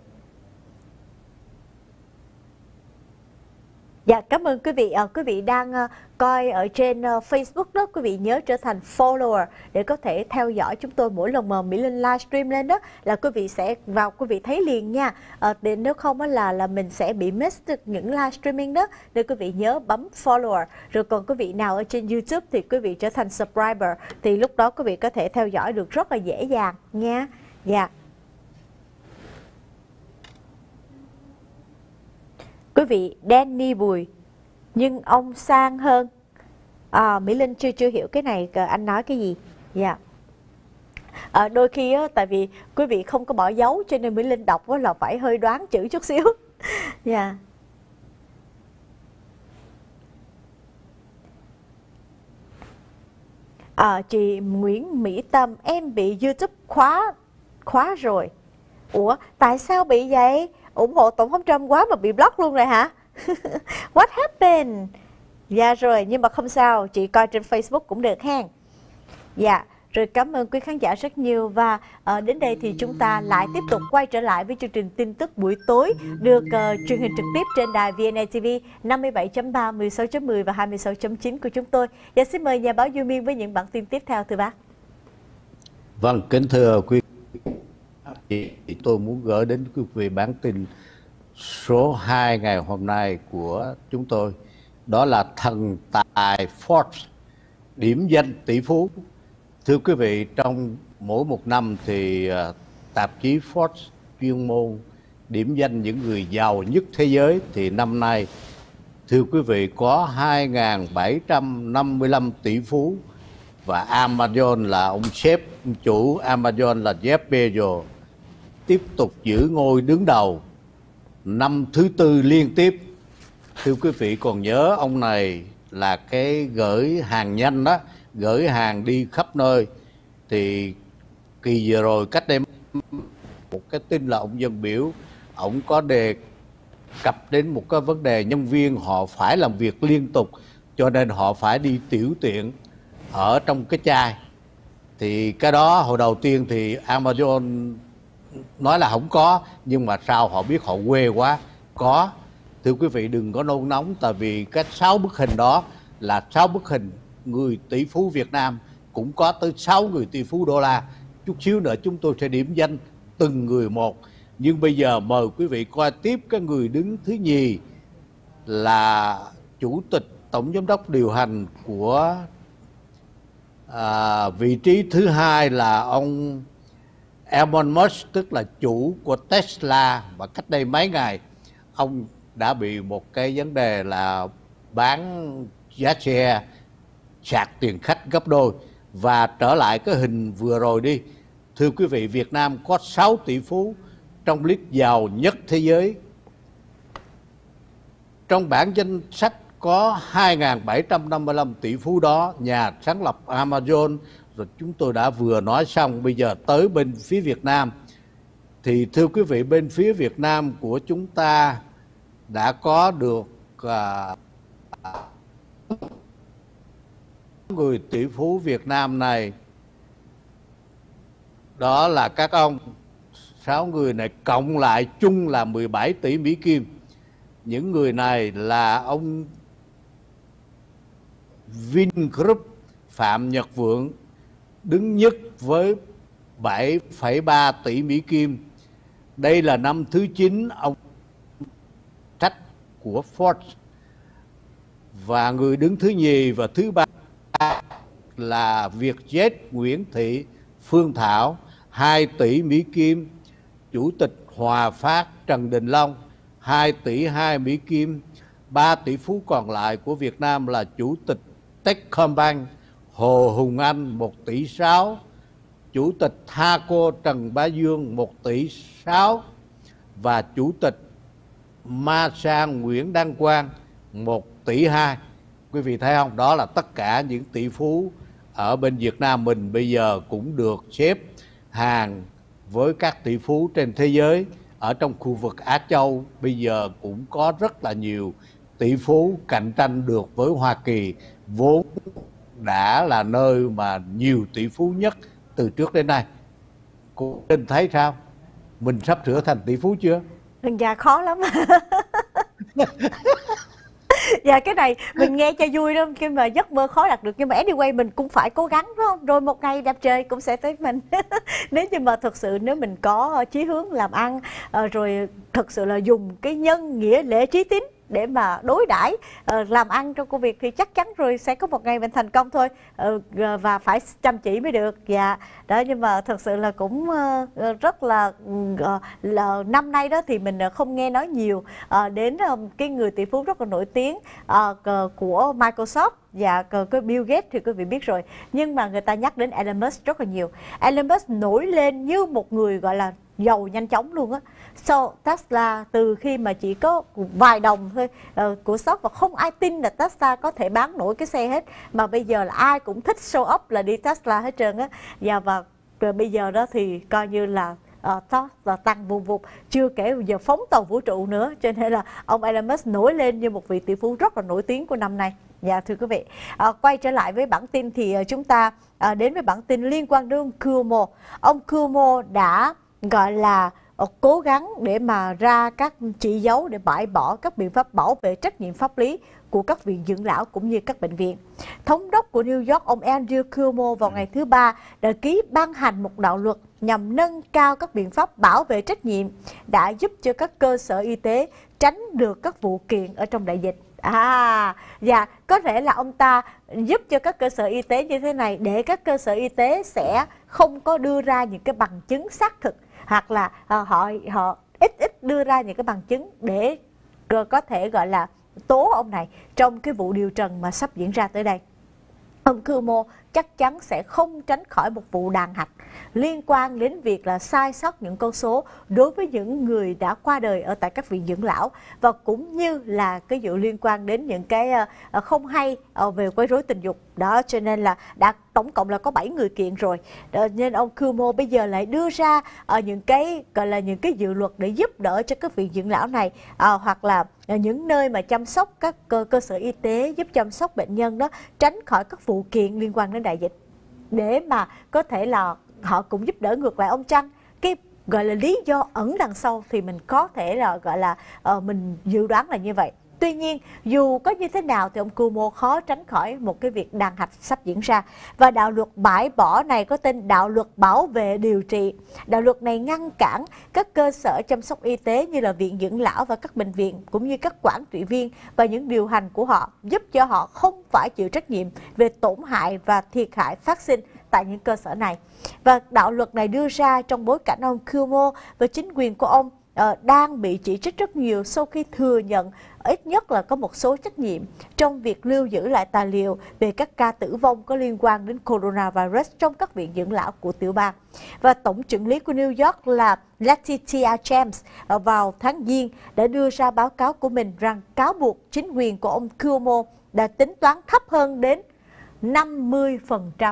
Dạ, cảm ơn quý vị. À, quý vị đang uh, coi ở trên uh, Facebook đó, quý vị nhớ trở thành follower để có thể theo dõi chúng tôi mỗi lần mà Mỹ Linh livestream lên đó là quý vị sẽ vào, quý vị thấy liền nha. À, để nếu không là là mình sẽ bị miss được những livestreaming đó, nên quý vị nhớ bấm follower. Rồi còn quý vị nào ở trên YouTube thì quý vị trở thành subscriber, thì lúc đó quý vị có thể theo dõi được rất là dễ dàng nha. Dạ. Quý vị Danny Bùi, nhưng ông sang hơn. À, Mỹ Linh chưa chưa hiểu cái này, anh nói cái gì? Dạ. À, đôi khi á, tại vì quý vị không có bỏ dấu cho nên Mỹ Linh đọc á, là phải hơi đoán chữ chút xíu. Dạ. À, chị Nguyễn Mỹ Tâm, em bị YouTube khóa khóa rồi. Ủa, tại sao bị vậy? Ủng hộ Tổng thống Trump quá mà bị block luôn rồi hả? What happened? Dạ rồi, nhưng mà không sao, chị coi trên Facebook cũng được ha. Dạ, rồi cảm ơn quý khán giả rất nhiều. Và uh, đến đây thì chúng ta lại tiếp tục quay trở lại với chương trình tin tức buổi tối được uh, truyền hình trực tiếp trên đài vê en a tê vê năm mươi bảy chấm ba, mười sáu chấm mười và hai mươi sáu chấm chín của chúng tôi. Và xin mời nhà báo Du Miên với những bản tin tiếp theo, thưa bác. Vâng, kính thưa quý vị, tôi muốn gửi đến quý vị bản tin số hai ngày hôm nay của chúng tôi. Đó là thần tài Forbes điểm danh tỷ phú. Thưa quý vị, trong mỗi một năm thì uh, tạp chí Forbes chuyên môn điểm danh những người giàu nhất thế giới, thì năm nay thưa quý vị có hai nghìn bảy trăm năm mươi lăm tỷ phú, và Amazon là ông sếp, ông chủ Amazon là Jeff Bezos tiếp tục giữ ngôi đứng đầu năm thứ tư liên tiếp. Thưa quý vị còn nhớ ông này là cái gửi hàng nhanh đó, gửi hàng đi khắp nơi. Thì kỳ vừa rồi cách đây một cái tin là ông dân biểu, ông có đề cập đến một cái vấn đề nhân viên họ phải làm việc liên tục, cho nên họ phải đi tiểu tiện ở trong cái chai. Thì cái đó hồi đầu tiên thì Amazon nói là không có, nhưng mà sao họ biết họ quê quá, có. Thưa quý vị đừng có nôn nóng, tại vì cái sáu bức hình đó là sáu bức hình người tỷ phú Việt Nam, cũng có tới sáu người tỷ phú đô la. Chút xíu nữa chúng tôi sẽ điểm danh từng người một. Nhưng bây giờ mời quý vị coi tiếp cái người đứng thứ nhì là chủ tịch tổng giám đốc điều hành của à, vị trí thứ hai là ông Elon Musk, tức là chủ của Tesla, và cách đây mấy ngày ông đã bị một cái vấn đề là bán giá xe sạc tiền khách gấp đôi. Và trở lại cái hình vừa rồi đi, thưa quý vị, Việt Nam có sáu tỷ phú trong list giàu nhất thế giới. Trong bảng danh sách có hai nghìn bảy trăm năm mươi lăm tỷ phú đó, nhà sáng lập Amazon, rồi chúng tôi đã vừa nói xong. Bây giờ tới bên phía Việt Nam, thì thưa quý vị, bên phía Việt Nam của chúng ta đã có được à, người tỷ phú Việt Nam này, đó là các ông. Sáu người này cộng lại chung là mười bảy tỷ Mỹ Kim. Những người này là ông Vingroup Phạm Nhật Vượng đứng nhất với bảy phẩy ba tỷ Mỹ Kim. Đây là năm thứ chín ông sách của Forbes. Và người đứng thứ nhì và thứ ba là Vietjet Nguyễn Thị Phương Thảo, hai tỷ Mỹ Kim. Chủ tịch Hòa Phát Trần Đình Long, hai tỷ hai Mỹ Kim. Ba tỷ phú còn lại của Việt Nam là Chủ tịch Techcombank Hồ Hùng Anh, một tỷ sáu. Chủ tịch Thaco Trần Bá Dương, một tỷ sáu. Và Chủ tịch Masan Nguyễn Đăng Quang, một tỷ hai. Quý vị thấy không? Đó là tất cả những tỷ phú ở bên Việt Nam mình bây giờ cũng được xếp hàng với các tỷ phú trên thế giới. Ở trong khu vực Á Châu bây giờ cũng có rất là nhiều tỷ phú cạnh tranh được với Hoa Kỳ, vốn đã là nơi mà nhiều tỷ phú nhất từ trước đến nay. Cô Linh thấy sao? Mình sắp sửa thành tỷ phú chưa? Dạ khó lắm. Dạ cái này mình nghe cho vui đó, nhưng mà giấc mơ khó đạt được. Nhưng mà anyway mình cũng phải cố gắng, đúng không? Rồi một ngày đẹp trời cũng sẽ tới mình. Nếu như mà thật sự nếu mình có chí hướng làm ăn, rồi thật sự là dùng cái nhân nghĩa lễ trí tín để mà đối đãi uh, làm ăn trong công việc, thì chắc chắn rồi sẽ có một ngày mình thành công thôi. Uh, và phải chăm chỉ mới được. Dạ đó, nhưng mà thật sự là cũng uh, rất là, uh, là năm nay đó thì mình không nghe nói nhiều uh, đến uh, cái người tỷ phú rất là nổi tiếng uh, của Microsoft. Dạ, cái Bill Gates thì quý vị biết rồi, nhưng mà người ta nhắc đến Elon Musk rất là nhiều. Elon Musk nổi lên như một người gọi là giàu nhanh chóng luôn á. So, Tesla từ khi mà chỉ có vài đồng thôi uh, của stock, và không ai tin là Tesla có thể bán nổi cái xe hết, mà bây giờ là ai cũng thích show up là đi Tesla hết trơn á. Và, và và bây giờ đó thì coi như là uh, là tăng vụt vụt, chưa kể giờ phóng tàu vũ trụ nữa, cho nên là ông Elon Musk nổi lên như một vị tỷ phú rất là nổi tiếng của năm nay. Dạ thưa quý vị, à, quay trở lại với bản tin thì uh, chúng ta uh, đến với bản tin liên quan đến ông Cuomo. Ông Cuomo đã gọi là uh, cố gắng để mà ra các chỉ dấu để bãi bỏ các biện pháp bảo vệ trách nhiệm pháp lý của các viện dưỡng lão cũng như các bệnh viện. Thống đốc của New York ông Andrew Cuomo vào ngày thứ Ba đã ký ban hành một đạo luật nhằm nâng cao các biện pháp bảo vệ trách nhiệm, đã giúp cho các cơ sở y tế tránh được các vụ kiện ở trong đại dịch. À, dạ, có thể là ông ta giúp cho các cơ sở y tế như thế này để các cơ sở y tế sẽ không có đưa ra những cái bằng chứng xác thực, hoặc là uh, họ họ ít ít đưa ra những cái bằng chứng để có thể gọi là tố ông này trong cái vụ điều trần mà sắp diễn ra tới đây. Ông Cuomo chắc chắn sẽ không tránh khỏi một vụ đàn hạch liên quan đến việc là sai sót những con số đối với những người đã qua đời ở tại các viện dưỡng lão, và cũng như là cái vụ liên quan đến những cái không hay về quấy rối tình dục đó. Cho nên là đã tổng cộng là có bảy người kiện rồi đó, nên ông Cuomo bây giờ lại đưa ra uh, những cái gọi là những cái dự luật để giúp đỡ cho các viện dưỡng lão này, uh, hoặc là uh, những nơi mà chăm sóc các cơ, cơ sở y tế giúp chăm sóc bệnh nhân đó tránh khỏi các vụ kiện liên quan đến đại dịch, để mà có thể là họ cũng giúp đỡ ngược lại ông Trump. Cái gọi là lý do ẩn đằng sau thì mình có thể là gọi là uh, mình dự đoán là như vậy. Tuy nhiên, dù có như thế nào thì ông Cuomo khó tránh khỏi một cái việc đàn hạch sắp diễn ra. Và đạo luật bãi bỏ này có tên đạo luật bảo vệ điều trị. Đạo luật này ngăn cản các cơ sở chăm sóc y tế như là viện dưỡng lão và các bệnh viện, cũng như các quản trị viên và những điều hành của họ, giúp cho họ không phải chịu trách nhiệm về tổn hại và thiệt hại phát sinh tại những cơ sở này. Và đạo luật này đưa ra trong bối cảnh ông Cuomo và chính quyền của ông uh, đang bị chỉ trích rất nhiều sau khi thừa nhận ít nhất là có một số trách nhiệm trong việc lưu giữ lại tài liệu về các ca tử vong có liên quan đến coronavirus trong các viện dưỡng lão của tiểu bang. Và Tổng trưởng lý của New York là Letitia James vào tháng Giêng đã đưa ra báo cáo của mình rằng cáo buộc chính quyền của ông Cuomo đã tính toán thấp hơn đến năm mươi phần trăm.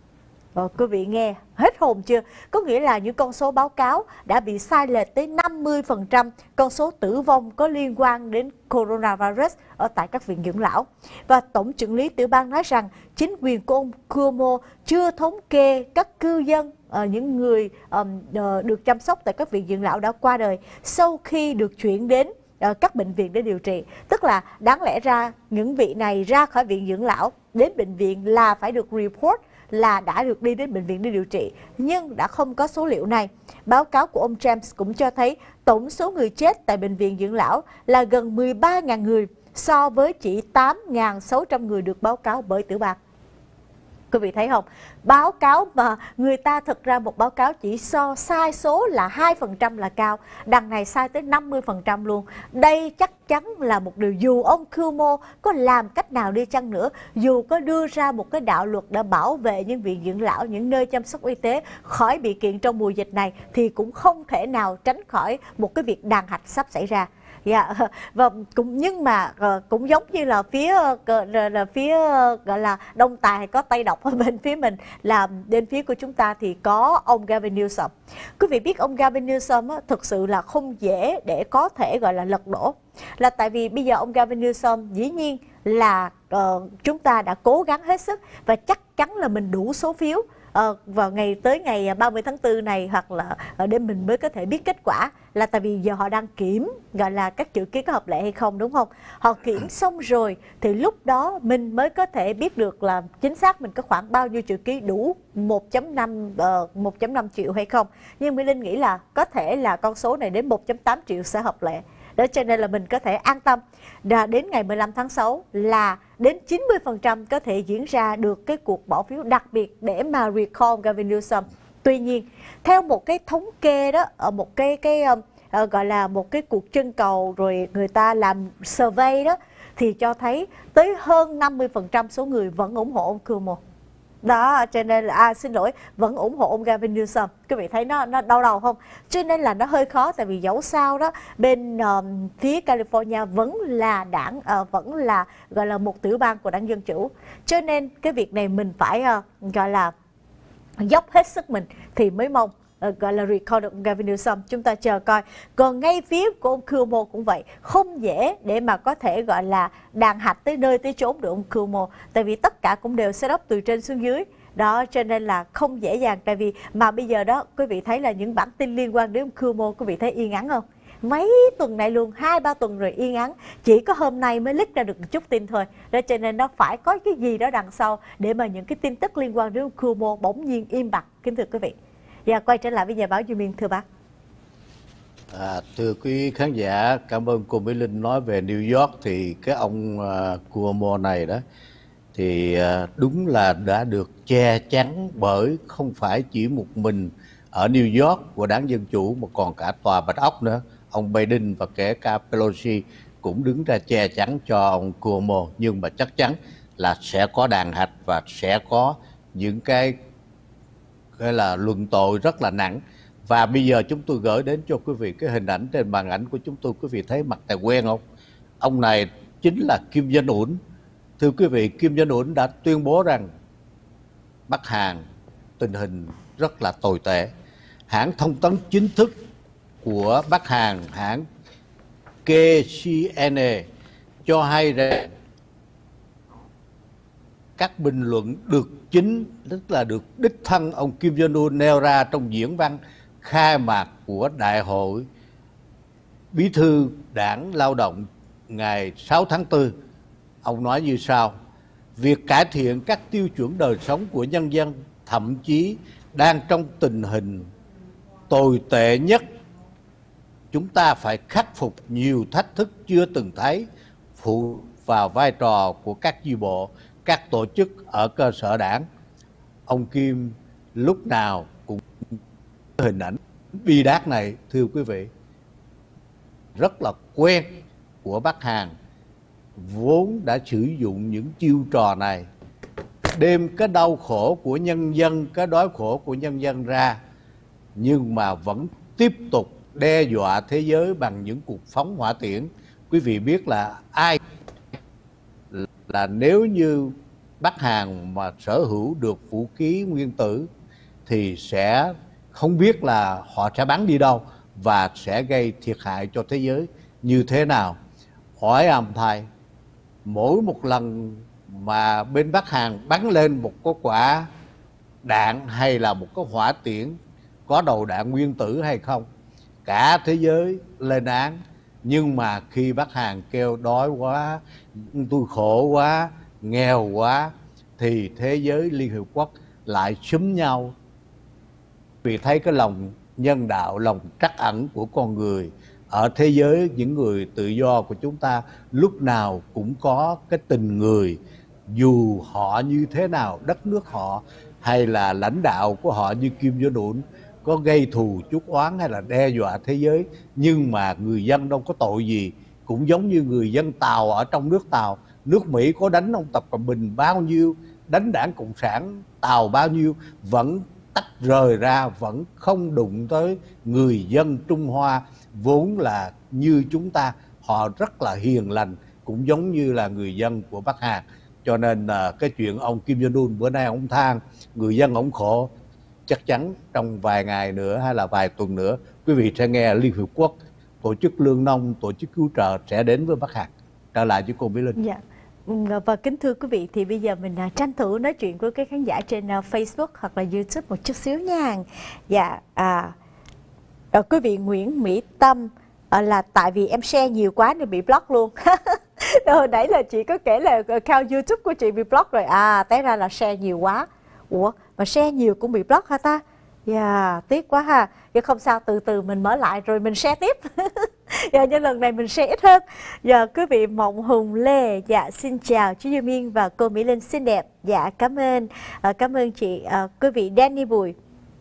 Ờ, quý vị nghe hết hồn chưa? Có nghĩa là những con số báo cáo đã bị sai lệch tới năm mươi phần trăm con số tử vong có liên quan đến coronavirus ở tại các viện dưỡng lão. Và Tổng trưởng lý tiểu bang nói rằng chính quyền của ông Cuomo chưa thống kê các cư dân, uh, những người um, uh, được chăm sóc tại các viện dưỡng lão đã qua đời sau khi được chuyển đến uh, các bệnh viện để điều trị. Tức là đáng lẽ ra những vị này ra khỏi viện dưỡng lão đến bệnh viện là phải được report là đã được đi đến bệnh viện để điều trị, nhưng đã không có số liệu này. Báo cáo của ông James cũng cho thấy tổng số người chết tại bệnh viện dưỡng lão là gần mười ba nghìn người so với chỉ tám nghìn sáu trăm người được báo cáo bởi tiểu bang. Quý vị thấy không? Báo cáo mà người ta thực ra một báo cáo chỉ so sai số là hai phần trăm là cao, đằng này sai tới năm mươi phần trăm luôn. Đây chắc chắn là một điều, dù ông Cuomo có làm cách nào đi chăng nữa, dù có đưa ra một cái đạo luật đã bảo vệ những viện dưỡng lão, những nơi chăm sóc y tế khỏi bị kiện trong mùa dịch này, thì cũng không thể nào tránh khỏi một cái việc đàn hạch sắp xảy ra. Dạ, và cũng nhưng mà cũng giống như là phía là phía gọi là Đông Tài có Tây Độc ở bên phía mình, là bên phía của chúng ta thì có ông Gavin Newsom. Quý vị biết ông Gavin Newsom á, thực sự là không dễ để có thể gọi là lật đổ, là tại vì bây giờ ông Gavin Newsom dĩ nhiên là uh, chúng ta đã cố gắng hết sức và chắc chắn là mình đủ số phiếu Uh, vào ngày tới ngày ba mươi tháng tư này, hoặc là uh, để mình mới có thể biết kết quả, là tại vì giờ họ đang kiểm gọi là các chữ ký có hợp lệ hay không, đúng không? Họ kiểm xong rồi thì lúc đó mình mới có thể biết được là chính xác mình có khoảng bao nhiêu chữ ký đủ một phẩy năm triệu hay không. Nhưng Mỹ Linh nghĩ là có thể là con số này đến một phẩy tám triệu sẽ hợp lệ. Đó, cho nên là mình có thể an tâm là đến ngày mười lăm tháng sáu là đến chín mươi phần trăm có thể diễn ra được cái cuộc bỏ phiếu đặc biệt để mà recall Gavin Newsom. Tuy nhiên, theo một cái thống kê đó, ở một cái cái uh, gọi là một cái cuộc trưng cầu rồi người ta làm survey đó, thì cho thấy tới hơn năm mươi phần trăm số người vẫn ủng hộ ông Cuomo. Đó, cho nên là, à, xin lỗi, vẫn ủng hộ ông Gavin Newsom. Quý vị thấy nó nó đau đầu không? Cho nên là nó hơi khó, tại vì dẫu sao đó, bên uh, phía California vẫn là đảng, uh, vẫn là gọi là một tiểu bang của đảng Dân Chủ. Cho nên cái việc này mình phải uh, gọi là dốc hết sức mình thì mới mong Uh, gọi là recall được Gavin Newsom. Chúng ta chờ coi. Còn ngay phía của ông Cuomo cũng vậy, không dễ để mà có thể gọi là đàn hạch tới nơi tới chốn được ông Cuomo, tại vì tất cả cũng đều set up từ trên xuống dưới đó, cho nên là không dễ dàng. Tại vì mà bây giờ đó quý vị thấy là những bản tin liên quan đến ông Cuomo, quý vị thấy yên ắng không? Mấy tuần này luôn, hai ba tuần rồi yên ắng, chỉ có hôm nay mới lít ra được một chút tin thôi. Đó, cho nên nó phải có cái gì đó đằng sau để mà những cái tin tức liên quan đến ông Cuomo bỗng nhiên im bặt, kính thưa quý vị. Và quay trở lại với Nhà báo Duy Miên, thưa bác. À, thưa quý khán giả, cảm ơn cô Mỹ Linh nói về New York. Thì cái ông uh, Cuomo này đó thì uh, đúng là đã được che chắn bởi không phải chỉ một mình ở New York của đảng Dân Chủ mà còn cả tòa Bạch Ốc nữa. Ông Biden và kể cả Pelosi cũng đứng ra che chắn cho ông Cuomo, nhưng mà chắc chắn là sẽ có đàn hạch và sẽ có những cái gọi là luận tội rất là nặng. Và bây giờ chúng tôi gửi đến cho quý vị cái hình ảnh trên màn ảnh của chúng tôi. Quý vị thấy mặt này quen không? Ông này chính là Kim Jong-un. Thưa quý vị, Kim Jong-un đã tuyên bố rằng Bắc Hàn tình hình rất là tồi tệ. Hãng thông tấn chính thức của Bắc Hàn, hãng K C N A cho hay rằng các bình luận được chính, tức là được đích thân ông Kim Jong-un nêu ra trong diễn văn khai mạc của Đại hội Bí thư Đảng Lao động ngày sáu tháng tư. Ông nói như sau: việc cải thiện các tiêu chuẩn đời sống của nhân dân thậm chí đang trong tình hình tồi tệ nhất. Chúng ta phải khắc phục nhiều thách thức chưa từng thấy, phụ vào vai trò của các chi bộ, các tổ chức ở cơ sở đảng. ông Kim lúc nào cũng hình ảnh bi đát này, thưa quý vị, rất là quen của Bắc Hàn, vốn đã sử dụng những chiêu trò này, đem cái đau khổ của nhân dân, cái đói khổ của nhân dân ra, nhưng mà vẫn tiếp tục đe dọa thế giới bằng những cuộc phóng hỏa tiễn. Quý vị biết là ai là nếu như Bắc Hàn mà sở hữu được vũ khí nguyên tử thì sẽ không biết là họ sẽ bắn đi đâu và sẽ gây thiệt hại cho thế giới như thế nào. Hỏi âm thầy, mỗi một lần mà bên Bắc Hàn bắn lên một cái quả đạn hay là một cái hỏa tiễn có đầu đạn nguyên tử hay không, cả thế giới lên án. Nhưng mà khi Bắc Hàn kêu đói quá, tôi khổ quá, nghèo quá, thì thế giới Liên Hiệp Quốc lại xúm nhau. Vì thấy cái lòng nhân đạo, lòng trắc ẩn của con người ở thế giới, những người tự do của chúng ta lúc nào cũng có cái tình người, dù họ như thế nào, đất nước họ hay là lãnh đạo của họ như Kim Jong Un có gây thù chuốc oán hay là đe dọa thế giới, nhưng mà người dân đâu có tội gì. Cũng giống như người dân Tàu ở trong nước Tàu, nước Mỹ có đánh ông Tập Cận Bình bao nhiêu, đánh đảng Cộng sản Tàu bao nhiêu, vẫn tách rời ra, vẫn không đụng tới người dân Trung Hoa vốn là như chúng ta. Họ rất là hiền lành, cũng giống như là người dân của Bắc Hàn. Cho nên là cái chuyện ông Kim Jong Un bữa nay ông than người dân ông khổ, chắc chắn trong vài ngày nữa hay là vài tuần nữa quý vị sẽ nghe Liên Hiệp Quốc, tổ chức lương nông, tổ chức cứu trợ sẽ đến với Bắc Hàn. Trở lại với cô Mỹ Linh. Dạ. Và kính thưa quý vị, thì bây giờ mình tranh thủ nói chuyện với các khán giả trên Facebook hoặc là YouTube một chút xíu nha. Dạ, à, à, quý vị Nguyễn Mỹ Tâm à, là tại vì em share nhiều quá nên bị block luôn. Hồi nãy là chị có kể là account YouTube của chị bị block rồi. À, té ra là share nhiều quá. Ủa, mà share nhiều cũng bị block hả ta? Dạ, yeah, tiếc quá ha. Dạ không sao, từ từ mình mở lại rồi mình share tiếp. Dạ, nhưng lần này mình share ít hơn. Dạ, quý vị Mộng Hùng Lê, dạ xin chào chú Dương Miên và cô Mỹ Linh xinh đẹp. Dạ, cảm ơn, à, cảm ơn chị. À, quý vị Danny Bùi.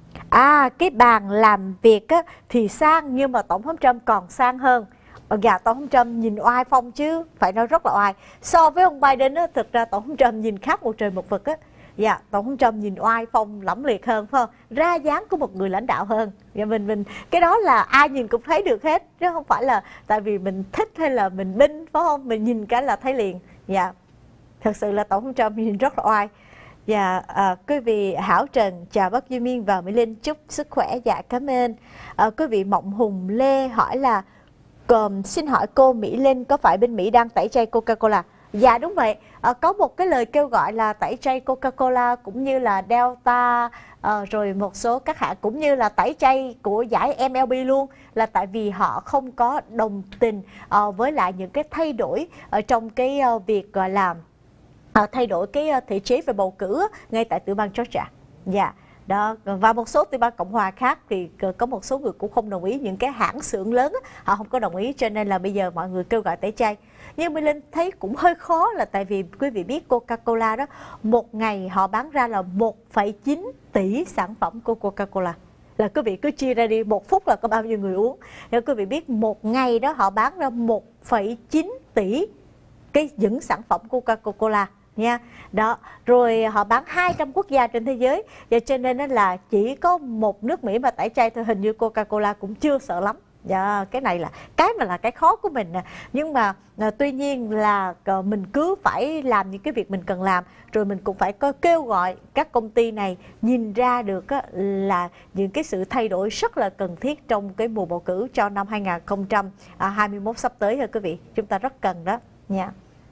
À, cái bàn làm việc á, thì sang nhưng mà Tổng thống Trump còn sang hơn. Dạ, Tổng thống Trump nhìn oai phong chứ, phải nói rất là oai. So với ông Biden á, thực ra Tổng thống Trump nhìn khác một trời một vực á. Dạ, Tổng thống Trump nhìn oai phong lẫm liệt hơn, phải không? Ra dáng của một người lãnh đạo hơn. Dạ, mình mình cái đó là ai nhìn cũng thấy được hết, chứ không phải là tại vì mình thích hay là mình binh, phải không? Mình nhìn cái là thấy liền. Dạ, thật sự là Tổng thống Trump nhìn rất là oai. Dạ, à, quý vị Hảo Trần chào bác Duy Miên và Mỹ Linh, chúc sức khỏe. Dạ, cảm ơn. À, quý vị Mộng Hùng Lê hỏi là Cầm, xin hỏi cô Mỹ Linh có phải bên Mỹ đang tẩy chay Coca-Cola? Dạ đúng vậy, à, có một cái lời kêu gọi là tẩy chay Coca-Cola cũng như là Delta, à, rồi một số các hãng cũng như là tẩy chay của giải em lờ bê luôn, là tại vì họ không có đồng tình à, với lại những cái thay đổi ở trong cái à, việc gọi là à, thay đổi cái à, thể chế về bầu cử ngay tại tiểu bang Georgia. Dạ. Đó, và một số tiểu bang Cộng hòa khác thì có một số người cũng không đồng ý, những cái hãng xưởng lớn họ không có đồng ý, cho nên là bây giờ mọi người kêu gọi tẩy chay. Nhưng Mỹ Linh thấy cũng hơi khó, là tại vì quý vị biết Coca-Cola đó, một ngày họ bán ra là một phẩy chín tỷ sản phẩm của Coca-Cola. Là quý vị cứ chia ra đi, một phút là có bao nhiêu người uống. Nếu quý vị biết một ngày đó họ bán ra một phẩy chín tỷ cái những sản phẩm của Coca-Cola nha. Đó, rồi họ bán hai trăm quốc gia trên thế giới. Và cho nên là chỉ có một nước Mỹ mà tẩy chay thôi, hình như Coca-Cola cũng chưa sợ lắm. Dạ, cái này là cái mà là cái khó của mình nè. Nhưng mà à, tuy nhiên là à, mình cứ phải làm những cái việc mình cần làm, rồi mình cũng phải có kêu gọi các công ty này nhìn ra được á, là những cái sự thay đổi rất là cần thiết trong cái mùa bầu cử cho năm hai nghìn không trăm hai mươi mốt sắp tới ha quý vị. Chúng ta rất cần đó nha.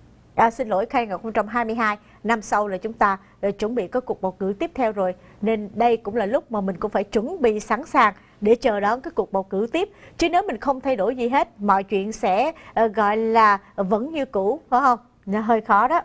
À, xin lỗi, hai nghìn không trăm hai mươi hai, năm sau là chúng ta uh, chuẩn bị có cuộc bầu cử tiếp theo rồi. Nên đây cũng là lúc mà mình cũng phải chuẩn bị sẵn sàng để chờ đón cái cuộc bầu cử tiếp. Chứ nếu mình không thay đổi gì hết, mọi chuyện sẽ uh, gọi là vẫn như cũ, phải không? Nó hơi khó đó.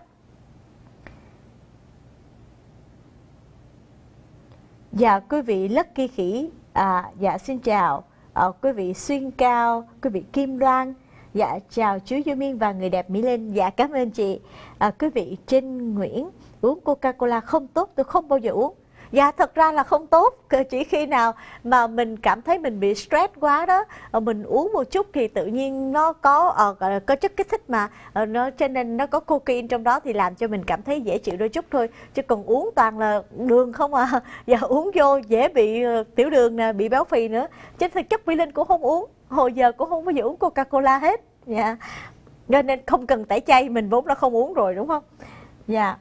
Dạ, quý vị Lucky Khỉ, à, dạ xin chào. À, quý vị Xuyên Cao, quý vị Kim Đoan. Dạ, chào chú Duy Miên và người đẹp Mỹ Linh. Dạ, cảm ơn chị. À, quý vị Trinh Nguyễn, uống Coca-Cola không tốt, tôi không bao giờ uống. Dạ thật ra là không tốt, chỉ khi nào mà mình cảm thấy mình bị stress quá đó, mình uống một chút thì tự nhiên nó có uh, có chất kích thích mà uh, nó cho nên nó có cocaine trong đó thì làm cho mình cảm thấy dễ chịu đôi chút thôi, chứ còn uống toàn là đường không à. Và uống vô dễ bị uh, tiểu đường nè, bị béo phì nữa. Chứ thực chất Mỹ Linh cũng không uống, hồi giờ cũng không bao giờ uống Coca-Cola hết. Dạ. Cho nên không cần tẩy chay, mình vốn đã không uống rồi đúng không? Dạ.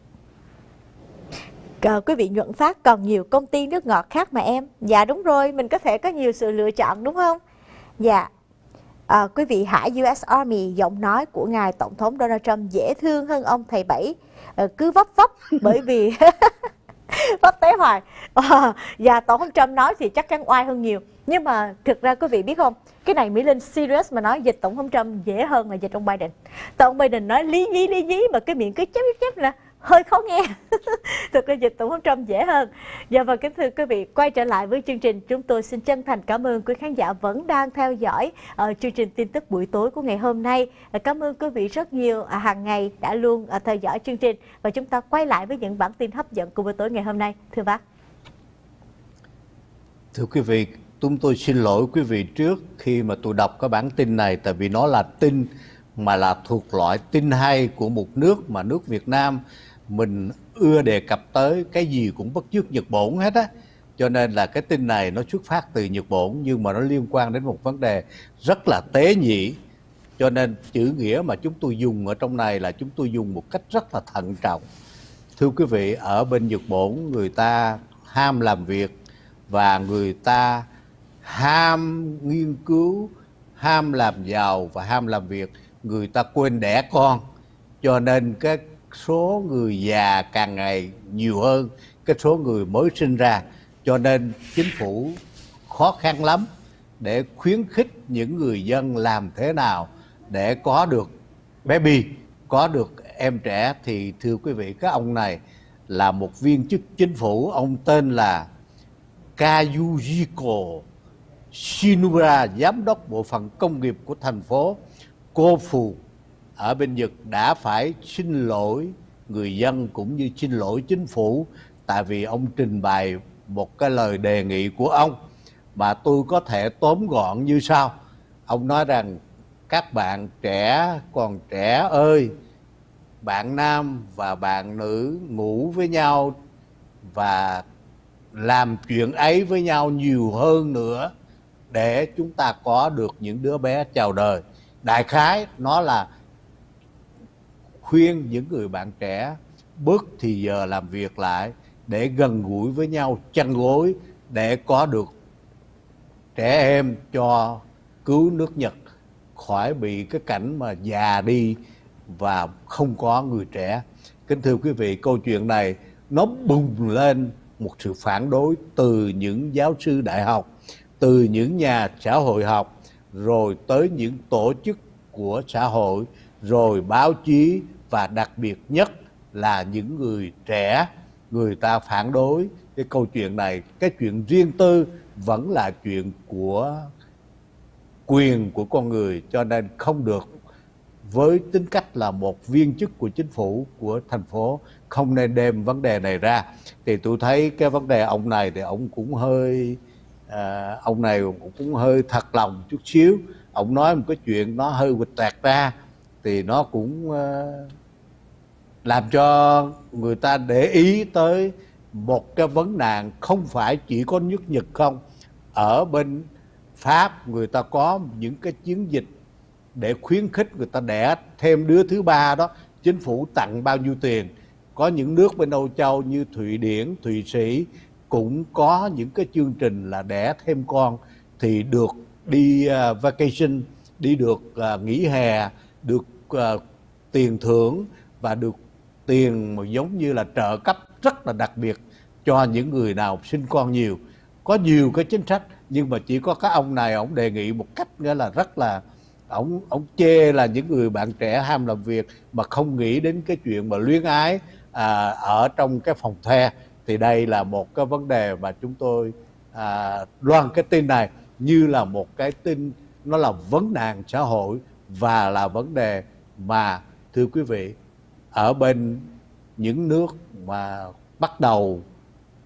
À, quý vị Nhuận Phát còn nhiều công ty nước ngọt khác mà em. Dạ đúng rồi, mình có thể có nhiều sự lựa chọn đúng không? Dạ. À, quý vị Hải u ét Army, giọng nói của ngài Tổng thống Donald Trump dễ thương hơn ông thầy Bảy, à, cứ vấp vấp bởi vì vấp té hoài. À, và Tổng thống Trump nói thì chắc chắn oai hơn nhiều. Nhưng mà thực ra quý vị biết không, cái này Mỹ Linh serious mà nói, dịch Tổng thống Trump dễ hơn là dịch ông Biden. Tổng Biden nói lý nhí lý nhí mà cái miệng cứ chép chép là hơi khó nghe. Thực ra dịch Tổng thống Trump dễ hơn. Dạ và kính thưa quý vị, quay trở lại với chương trình, chúng tôi xin chân thành cảm ơn quý khán giả vẫn đang theo dõi uh, chương trình tin tức buổi tối của ngày hôm nay. Uh, cảm ơn quý vị rất nhiều uh, hàng ngày đã luôn uh, theo dõi chương trình, và chúng ta quay lại với những bản tin hấp dẫn của buổi tối ngày hôm nay. Thưa bác. Thưa quý vị, chúng tôi xin lỗi quý vị trước khi mà tôi đọc cái bản tin này, tại vì nó là tin mà là thuộc loại tin hay của một nước mà nước Việt Nam mình ưa đề cập tới, cái gì cũng bắt chước Nhật Bổn hết á. Cho nên là cái tin này nó xuất phát từ Nhật Bổn, nhưng mà nó liên quan đến một vấn đề rất là tế nhị. Cho nên chữ nghĩa mà chúng tôi dùng ở trong này là chúng tôi dùng một cách rất là thận trọng. Thưa quý vị, ở bên Nhật Bổn người ta ham làm việc và người ta ham nghiên cứu, ham làm giàu và ham làm việc. Người ta quên đẻ con, cho nên cái số người già càng ngày nhiều hơn cái số người mới sinh ra. Cho nên chính phủ khó khăn lắm để khuyến khích những người dân làm thế nào để có được baby, có được em trẻ. Thì thưa quý vị, cái ông này là một viên chức chính phủ, ông tên là Kazuyuki Shinura, giám đốc bộ phận công nghiệp của thành phố Kofu ở bên Nhật, đã phải xin lỗi người dân cũng như xin lỗi chính phủ, tại vì ông trình bày một cái lời đề nghị của ông mà tôi có thể tóm gọn như sau. Ông nói rằng các bạn trẻ còn trẻ ơi, bạn nam và bạn nữ ngủ với nhau và làm chuyện ấy với nhau nhiều hơn nữa để chúng ta có được những đứa bé chào đời. Đại khái nó là khuyên những người bạn trẻ bớt thì giờ làm việc lại để gần gũi với nhau, chăn gối để có được trẻ em, cho cứu nước Nhật khỏi bị cái cảnh mà già đi và không có người trẻ. Kính thưa quý vị, câu chuyện này nó bùng lên một sự phản đối từ những giáo sư đại học, từ những nhà xã hội học, rồi tới những tổ chức của xã hội, rồi báo chí, và đặc biệt nhất là những người trẻ. Người ta phản đối cái câu chuyện này. Cái chuyện riêng tư vẫn là chuyện của quyền của con người, cho nên không được, với tính cách là một viên chức của chính phủ, của thành phố, không nên đem vấn đề này ra. Thì tôi thấy cái vấn đề ông này thì ông cũng hơi à, ông này cũng hơi thật lòng chút xíu. Ông nói một cái chuyện nó hơi quịch toẹt ra thì nó cũng à, làm cho người ta để ý tới một cái vấn nạn không phải chỉ có nước Nhật không. Ở bên Pháp người ta có những cái chiến dịch để khuyến khích người ta đẻ thêm đứa thứ ba đó, chính phủ tặng bao nhiêu tiền. Có những nước bên Âu Châu như Thụy Điển, Thụy Sĩ cũng có những cái chương trình là đẻ thêm con thì được đi uh, vacation, đi được uh, nghỉ hè, được uh, tiền thưởng và được tiền mà giống như là trợ cấp rất là đặc biệt cho những người nào sinh con nhiều. Có nhiều cái chính sách, nhưng mà chỉ có cái ông này ông đề nghị một cách nghĩa là rất là ông ông chê là những người bạn trẻ ham làm việc mà không nghĩ đến cái chuyện mà luyến ái à, ở trong cái phòng the. Thì đây là một cái vấn đề mà chúng tôi à, loan cái tin này như là một cái tin, nó là vấn nạn xã hội và là vấn đề mà thưa quý vị, ở bên những nước mà bắt đầu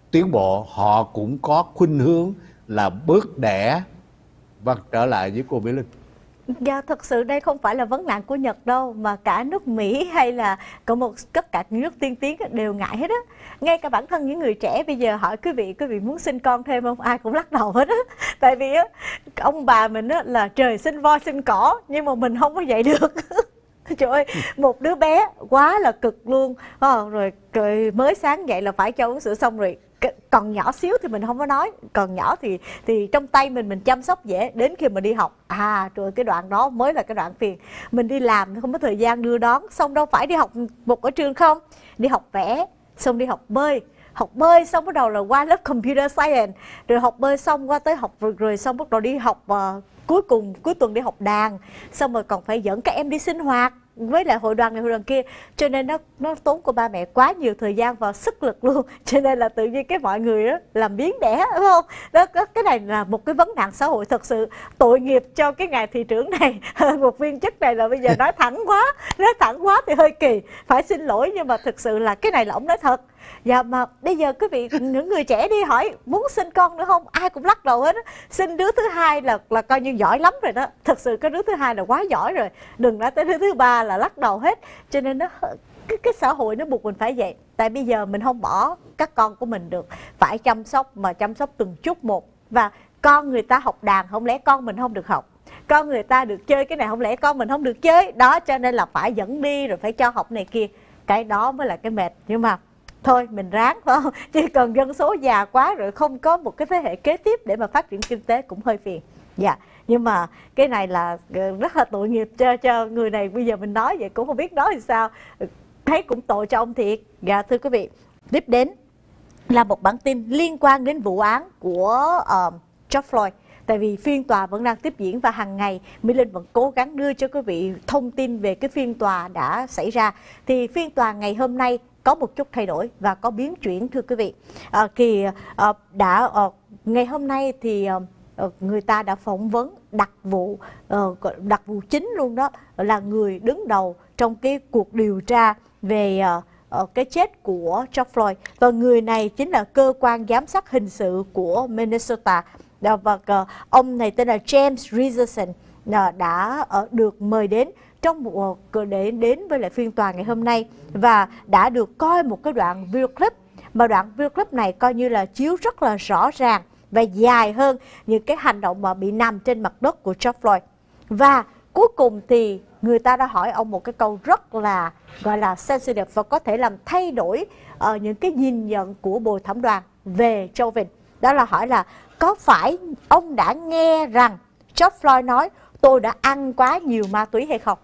tiến bộ, họ cũng có khuynh hướng là bước đẻ. Vâng, trở lại với cô Mỹ Linh. Dạ, thực sự đây không phải là vấn nạn của Nhật đâu, mà cả nước Mỹ hay là có một tất cả những nước tiên tiến đều ngại hết á. Ngay cả bản thân những người trẻ bây giờ hỏi quý vị, quý vị muốn sinh con thêm không? Ai cũng lắc đầu hết á. Tại vì á, ông bà mình á là trời sinh voi sinh cỏ, nhưng mà mình không có vậy được. Trời ơi, một đứa bé quá là cực luôn. À, rồi, rồi mới sáng dậy là phải cho uống sữa xong rồi. Còn nhỏ xíu thì mình không có nói, còn nhỏ thì thì trong tay mình mình chăm sóc dễ, đến khi mà đi học à rồi cái đoạn đó mới là cái đoạn phiền. Mình đi làm không có thời gian đưa đón, xong đâu phải đi học một ở trường không, đi học vẽ, xong đi học bơi, học bơi xong bắt đầu là qua lớp computer science, rồi học bơi xong qua tới học rồi, rồi xong bắt đầu đi học uh, cuối cùng cuối tuần đi học đàn, xong rồi còn phải dẫn các em đi sinh hoạt với lại hội đoàn này hội đoàn kia, cho nên nó nó tốn của ba mẹ quá nhiều thời gian và sức lực luôn, cho nên là tự nhiên cái mọi người đó làm biến đẻ, đúng không? Đó, cái này là một cái vấn nạn xã hội, thật sự tội nghiệp cho cái ngài thị trưởng này. Một viên chức này là bây giờ nói thẳng quá, nói thẳng quá thì hơi kỳ, phải xin lỗi, nhưng mà thực sự là cái này là ông nói thật. Dạ, mà bây giờ quý vị những người trẻ đi hỏi muốn sinh con nữa không, ai cũng lắc đầu hết á. Sinh đứa thứ hai là là coi như giỏi lắm rồi đó, thật sự cái đứa thứ hai là quá giỏi rồi, đừng nói tới đứa thứ ba là lắc đầu hết. Cho nên nó cái cái xã hội nó buộc mình phải vậy, tại bây giờ mình không bỏ các con của mình được, phải chăm sóc, mà chăm sóc từng chút một. Và con người ta học đàn, không lẽ con mình không được học? Con người ta được chơi cái này, không lẽ con mình không được chơi? Đó, cho nên là phải dẫn đi rồi phải cho học này kia, cái đó mới là cái mệt. Nhưng mà thôi mình ráng, phải không? Chứ còn dân số già quá rồi không có một cái thế hệ kế tiếp để mà phát triển kinh tế cũng hơi phiền. Dạ, nhưng mà cái này là rất là tội nghiệp cho cho người này. Bây giờ mình nói vậy cũng không biết nói thì sao, thấy cũng tội cho ông thiệt. Dạ, thưa quý vị, tiếp đến là một bản tin liên quan đến vụ án của uh, George Floyd. Tại vì phiên tòa vẫn đang tiếp diễn và hàng ngày Mỹ Linh vẫn cố gắng đưa cho quý vị thông tin về cái phiên tòa đã xảy ra. Thì phiên tòa ngày hôm nay có một chút thay đổi và có biến chuyển, thưa quý vị. À, thì à, đã à, ngày hôm nay thì à, người ta đã phỏng vấn đặc vụ à, đặc vụ chính luôn đó, là người đứng đầu trong cái cuộc điều tra về à, à, cái chết của George Floyd, và người này chính là cơ quan giám sát hình sự của Minnesota. Và uh, ông này tên là James Richardson uh, đã uh, được mời đến trong một uh, để đến với lại phiên tòa ngày hôm nay, và đã được coi một cái đoạn video clip, mà đoạn video clip này coi như là chiếu rất là rõ ràng và dài hơn những cái hành động mà bị nằm trên mặt đất của George Floyd. Và cuối cùng thì người ta đã hỏi ông một cái câu rất là gọi là sensitive và có thể làm thay đổi uh, những cái nhìn nhận của bồi thẩm đoàn về Chauvin. Đó là hỏi là có phải ông đã nghe rằng George Floyd nói tôi đã ăn quá nhiều ma túy hay không?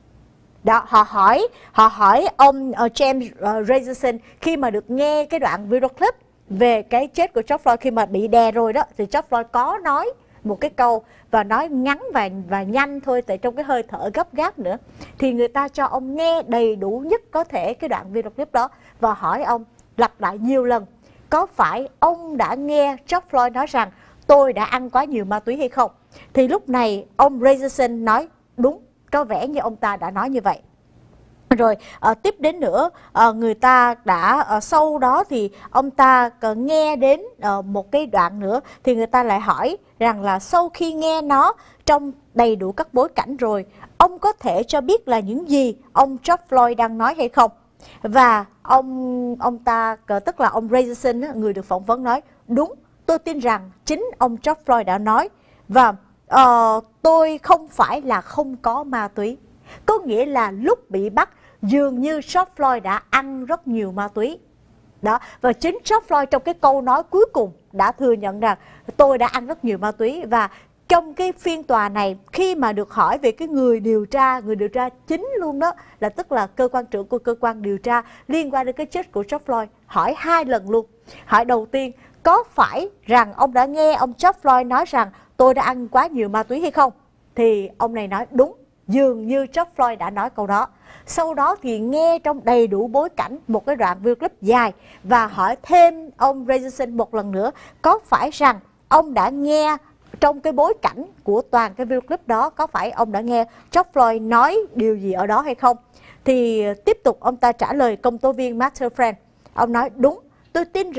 Đó, họ hỏi họ hỏi ông uh, James uh, Richardson khi mà được nghe cái đoạn video clip về cái chết của George Floyd khi mà bị đè rồi đó, thì George Floyd có nói một cái câu và nói ngắn và và nhanh thôi, tại trong cái hơi thở gấp gáp nữa, thì người ta cho ông nghe đầy đủ nhất có thể cái đoạn video clip đó và hỏi ông lặp lại nhiều lần có phải ông đã nghe George Floyd nói rằng tôi đã ăn quá nhiều ma túy hay không. Thì lúc này ông Richardson nói đúng, có vẻ như ông ta đã nói như vậy. Rồi à, tiếp đến nữa à, người ta đã à, sau đó thì ông ta nghe đến à, một cái đoạn nữa, thì người ta lại hỏi rằng là sau khi nghe nó trong đầy đủ các bối cảnh rồi, ông có thể cho biết là những gì ông George Floyd đang nói hay không. Và ông ông ta, tức là ông Richardson, người được phỏng vấn, nói đúng, tôi tin rằng chính ông George Floyd đã nói, và uh, tôi không phải là không có ma túy. Có nghĩa là lúc bị bắt dường như George Floyd đã ăn rất nhiều ma túy. Đó, và chính George Floyd trong cái câu nói cuối cùng đã thừa nhận rằng tôi đã ăn rất nhiều ma túy. Và trong cái phiên tòa này, khi mà được hỏi về cái người điều tra, người điều tra chính luôn đó, là tức là cơ quan trưởng của cơ quan điều tra liên quan đến cái chết của George Floyd, hỏi hai lần luôn. Hỏi đầu tiên, có phải rằng ông đã nghe ông George Floyd nói rằng tôi đã ăn quá nhiều ma túy hay không? Thì ông này nói đúng, dường như George Floyd đã nói câu đó. Sau đó thì nghe trong đầy đủ bối cảnh một cái đoạn video clip dài và hỏi thêm ông Richardson một lần nữa, có phải rằng ông đã nghe trong cái bối cảnh của toàn cái video clip đó, có phải ông đã nghe George Floyd nói điều gì ở đó hay không? Thì tiếp tục ông ta trả lời công tố viên Matthew Friend. Ông nói đúng, tôi tin rằng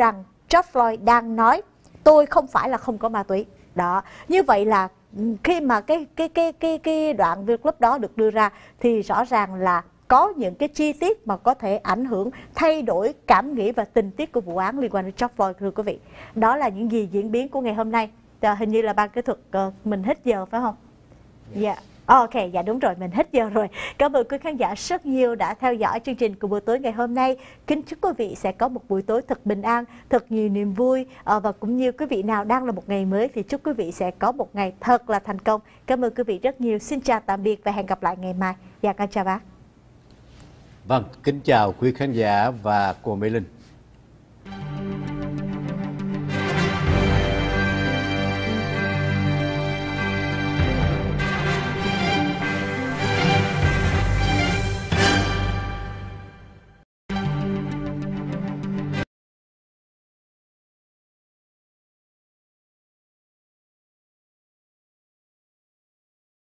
George Floyd đang nói tôi không phải là không có ma túy. Đó, như vậy là khi mà cái cái cái cái cái đoạn video clip đó được đưa ra thì rõ ràng là có những cái chi tiết mà có thể ảnh hưởng, thay đổi cảm nghĩ và tình tiết của vụ án liên quan đến George Floyd, thưa quý vị. Đó là những gì diễn biến của ngày hôm nay. À, hình như là ban kỹ thuật uh, mình hết giờ phải không? Dạ. Yeah. Ok, dạ đúng rồi, mình hết giờ rồi. Cảm ơn quý khán giả rất nhiều đã theo dõi chương trình của buổi tối ngày hôm nay. Kính chúc quý vị sẽ có một buổi tối thật bình an, thật nhiều niềm vui. à, Và cũng như quý vị nào đang là một ngày mới thì chúc quý vị sẽ có một ngày thật là thành công. Cảm ơn quý vị rất nhiều. Xin chào tạm biệt và hẹn gặp lại ngày mai. Dạ, con chào bác. Vâng, kính chào quý khán giả và cô Mỹ Linh.